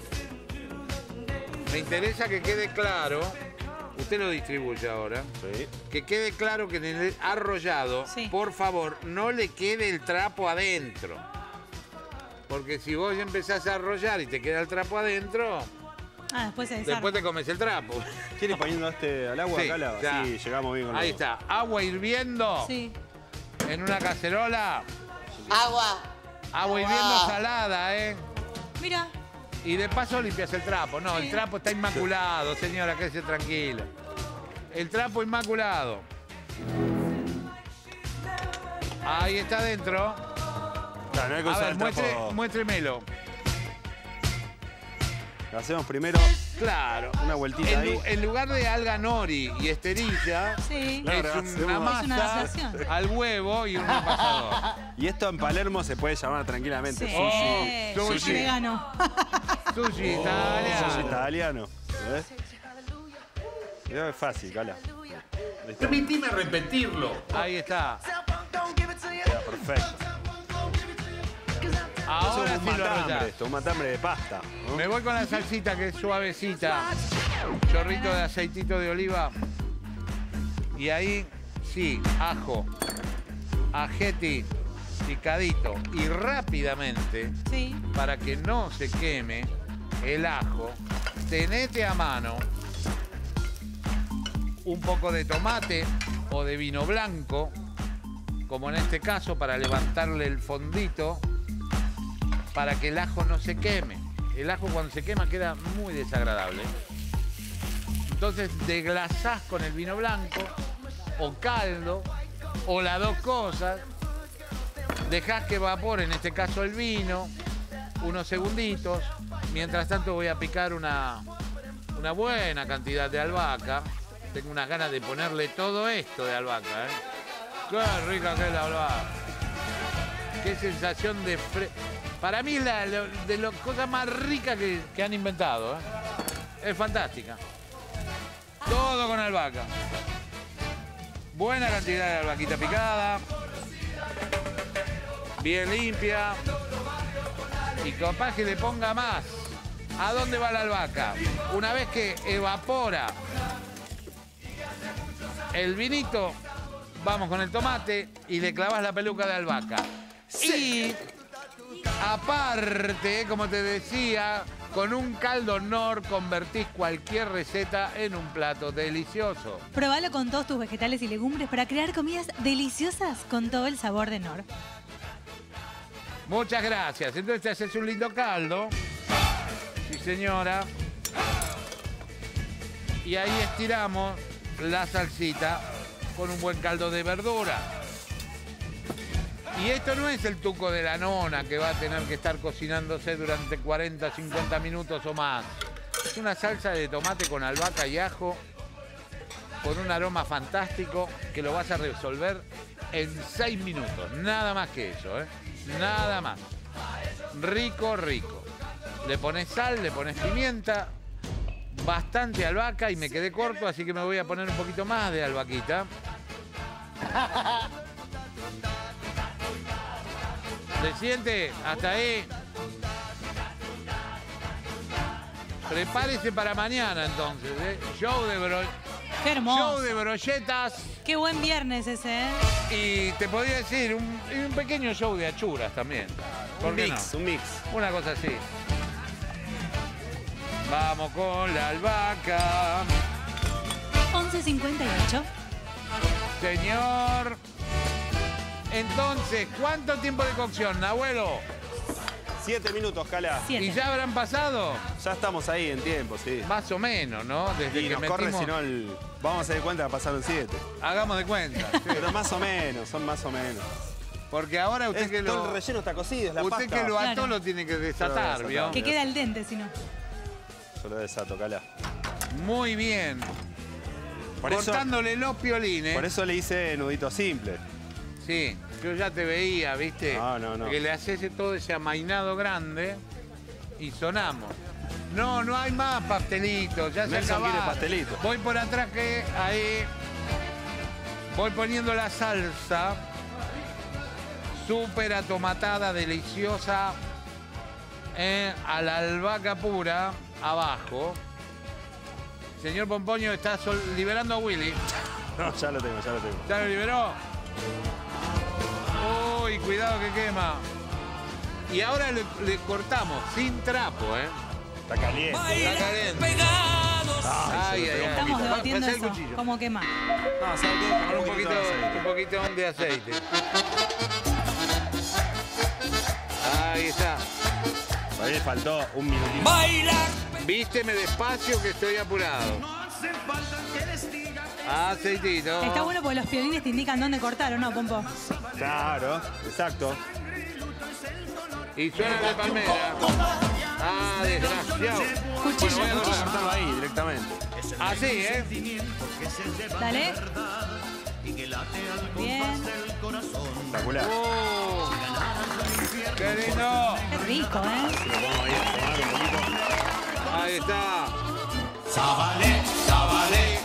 Me interesa que quede claro, usted lo distribuye ahora, Sí. que quede claro que en el arrollado, Sí. por favor, no le quede el trapo adentro. Porque si vos ya empezás a arrollar y te queda el trapo adentro, Ah, después se desarma. después te comes el trapo. ¿Quiere poniendo este al agua, Sí, Cala? ya. Sí, llegamos bien con Ahí los- está, agua hirviendo Sí. en una cacerola. Agua. Agua hirviendo salada, ¿eh? Mira, Y de paso limpias el trapo. No, Sí. el trapo está inmaculado, señora, quédese tranquila. El trapo inmaculado. Ahí está adentro. Claro, no hay que A usar ver, el muestre, trapo. muéstremelo. Lo hacemos primero Claro. una vueltita En, ahí. lu- en lugar de alga nori y esterilla, Sí. Claro, es hacemos- una Es una masa adaptación. al huevo y un pasador. Y esto en Palermo se puede llamar tranquilamente Sí. sushi. Oh, Sushi sushi. vegano. Sushi Sushi italiano. italiano. ¿Ves? Mirá, es fácil, Cala. Listo. Permitime repetirlo. Ahí está. Queda perfecto. Ahora Eso es sí un lo matambre, arrollás. esto, un matambre de pasta. ¿no? Me voy con la salsita que es suavecita. Chorrito de aceitito de oliva. Y ahí, sí, ajo. Ajeti picadito. Y rápidamente, Sí. para que no se queme el ajo, tenete a mano un poco de tomate o de vino blanco, como en este caso, para levantarle el fondito, para que el ajo no se queme. El ajo cuando se quema queda muy desagradable. Entonces deglasás con el vino blanco o caldo o las dos cosas. Dejás que evapore, en este caso el vino, unos segunditos. Mientras tanto voy a picar una, una buena cantidad de albahaca. Tengo unas ganas de ponerle todo esto de albahaca, ¿eh? Qué rica que es la albahaca. Qué sensación de fre... Para mí es la, lo- de las cosas más ricas que, que han inventado, ¿eh? Es fantástica. Todo con albahaca. Buena cantidad de albahaquita picada. Bien limpia. Y capaz que le ponga más. ¿A dónde va la albahaca? Una vez que evapora el vinito, vamos con el tomate y le clavas la peluca de albahaca. Y aparte, como te decía, con un caldo Knorr convertís cualquier receta en un plato delicioso. Probalo con todos tus vegetales y legumbres para crear comidas deliciosas con todo el sabor de Knorr. Muchas gracias. Entonces te haces un lindo caldo. Sí, señora. Y ahí estiramos la salsita con un buen caldo de verdura. Y esto no es el tuco de la nona que va a tener que estar cocinándose durante cuarenta, cincuenta minutos o más. Es una salsa de tomate con albahaca y ajo con un aroma fantástico que lo vas a resolver en seis minutos. Nada más que eso, ¿eh? Nada más. Rico, rico. Le pones sal, le pones pimienta, bastante albahaca y me quedé corto, así que me voy a poner un poquito más de albahaquita. ¿Se siente? Hasta ahí. Prepárese para mañana entonces, ¿eh? Show de bro... Qué hermoso. Show de brochetas. Qué buen viernes ese, ¿eh? Y te podría decir, un, y un pequeño show de achuras también. ¿Por Un qué mix, no? un mix. Una cosa así. Vamos con la albahaca. once cincuenta y ocho. Señor. Entonces, ¿cuánto tiempo de cocción, abuelo? Siete minutos, Cala. ¿Y ya habrán pasado? Ya estamos ahí en tiempo, sí. Más o menos, ¿no? Desde Y que nos corre, metimos... si no, el... vamos a hacer de cuenta que pasaron siete. Hagamos de cuenta. Pero más o menos, son más o menos. Porque ahora usted Es- que todo lo... el relleno está cocido, es la Usted pasta. que lo ató Claro. lo tiene que Lo desatar, voy a ¿vio? desatar. Que queda al dente, si no. Yo lo desato, Cala. Muy bien. Por eso, Cortándole los piolines. por eso le hice nudito simple. Sí, yo ya te veía, ¿viste? No, no, no. Que le haces todo ese amainado grande y sonamos. No, no hay más pastelitos, ya se Nelson acabaron. quiere pastelito. Voy por atrás que ahí voy poniendo la salsa súper atomatada, deliciosa, eh, a la albahaca pura abajo. Señor Pompoño está sol- liberando a Willy. No, ya lo tengo, ya lo tengo. ¿Ya lo liberó? Uy, cuidado que quema. Y ahora le, le cortamos sin trapo, ¿eh? Está caliente. Está caliente. Ay, ay, ay. Estamos Pa- debatiendo pasá el eso. cuchillo. ¿Cómo quema? No, ¿sabes qué? Con un poquito, un poquito de aceite. Ahí está. A mí me faltó un minutito. Vísteme despacio que estoy apurado. Aceitito. Está bueno porque los piolines te indican dónde cortar, ¿o no, Pompo? Claro, exacto. Y suena la palmera. Ah, desgraciado. Cuchillo, Bueno, voy a cuchillo. cortarlo ahí directamente. Así, ¿eh? Dale. Bien. Espectacular. Oh, ¡qué lindo! Qué rico, ¿eh? Lo pongo ahí a tomar un poquito. Ahí está. Zabalé, Zabalé.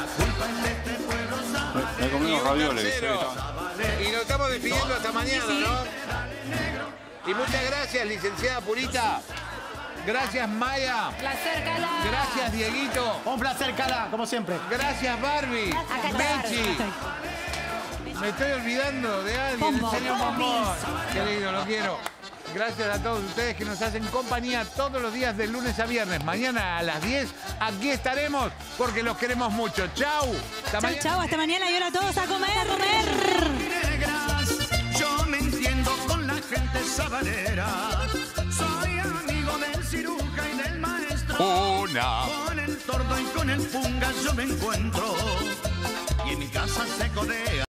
Me he comido ravioles. Cero. Y nos estamos despidiendo hasta mañana, ¿no? Y muchas gracias, licenciada Purita. Gracias, Maya. Placer, Cala. Gracias, Dieguito. Un placer, Cala, como siempre. Gracias, Barbie. Acá está Mechi. Me estoy olvidando de alguien, el Pombo. señor Bombón. Qué lindo, lo quiero. Gracias a todos ustedes que nos hacen compañía todos los días de lunes a viernes. Mañana a las diez aquí estaremos porque los queremos mucho. Chau. Hasta Chau, mañana. chau, hasta mañana y ahora todos a comer, a comer. Negras, yo me entiendo con la gente sabanera. Soy amigo del ciruja y del maestro. Una. Con el tordo y con el punga yo me encuentro. Y en mi casa se codea.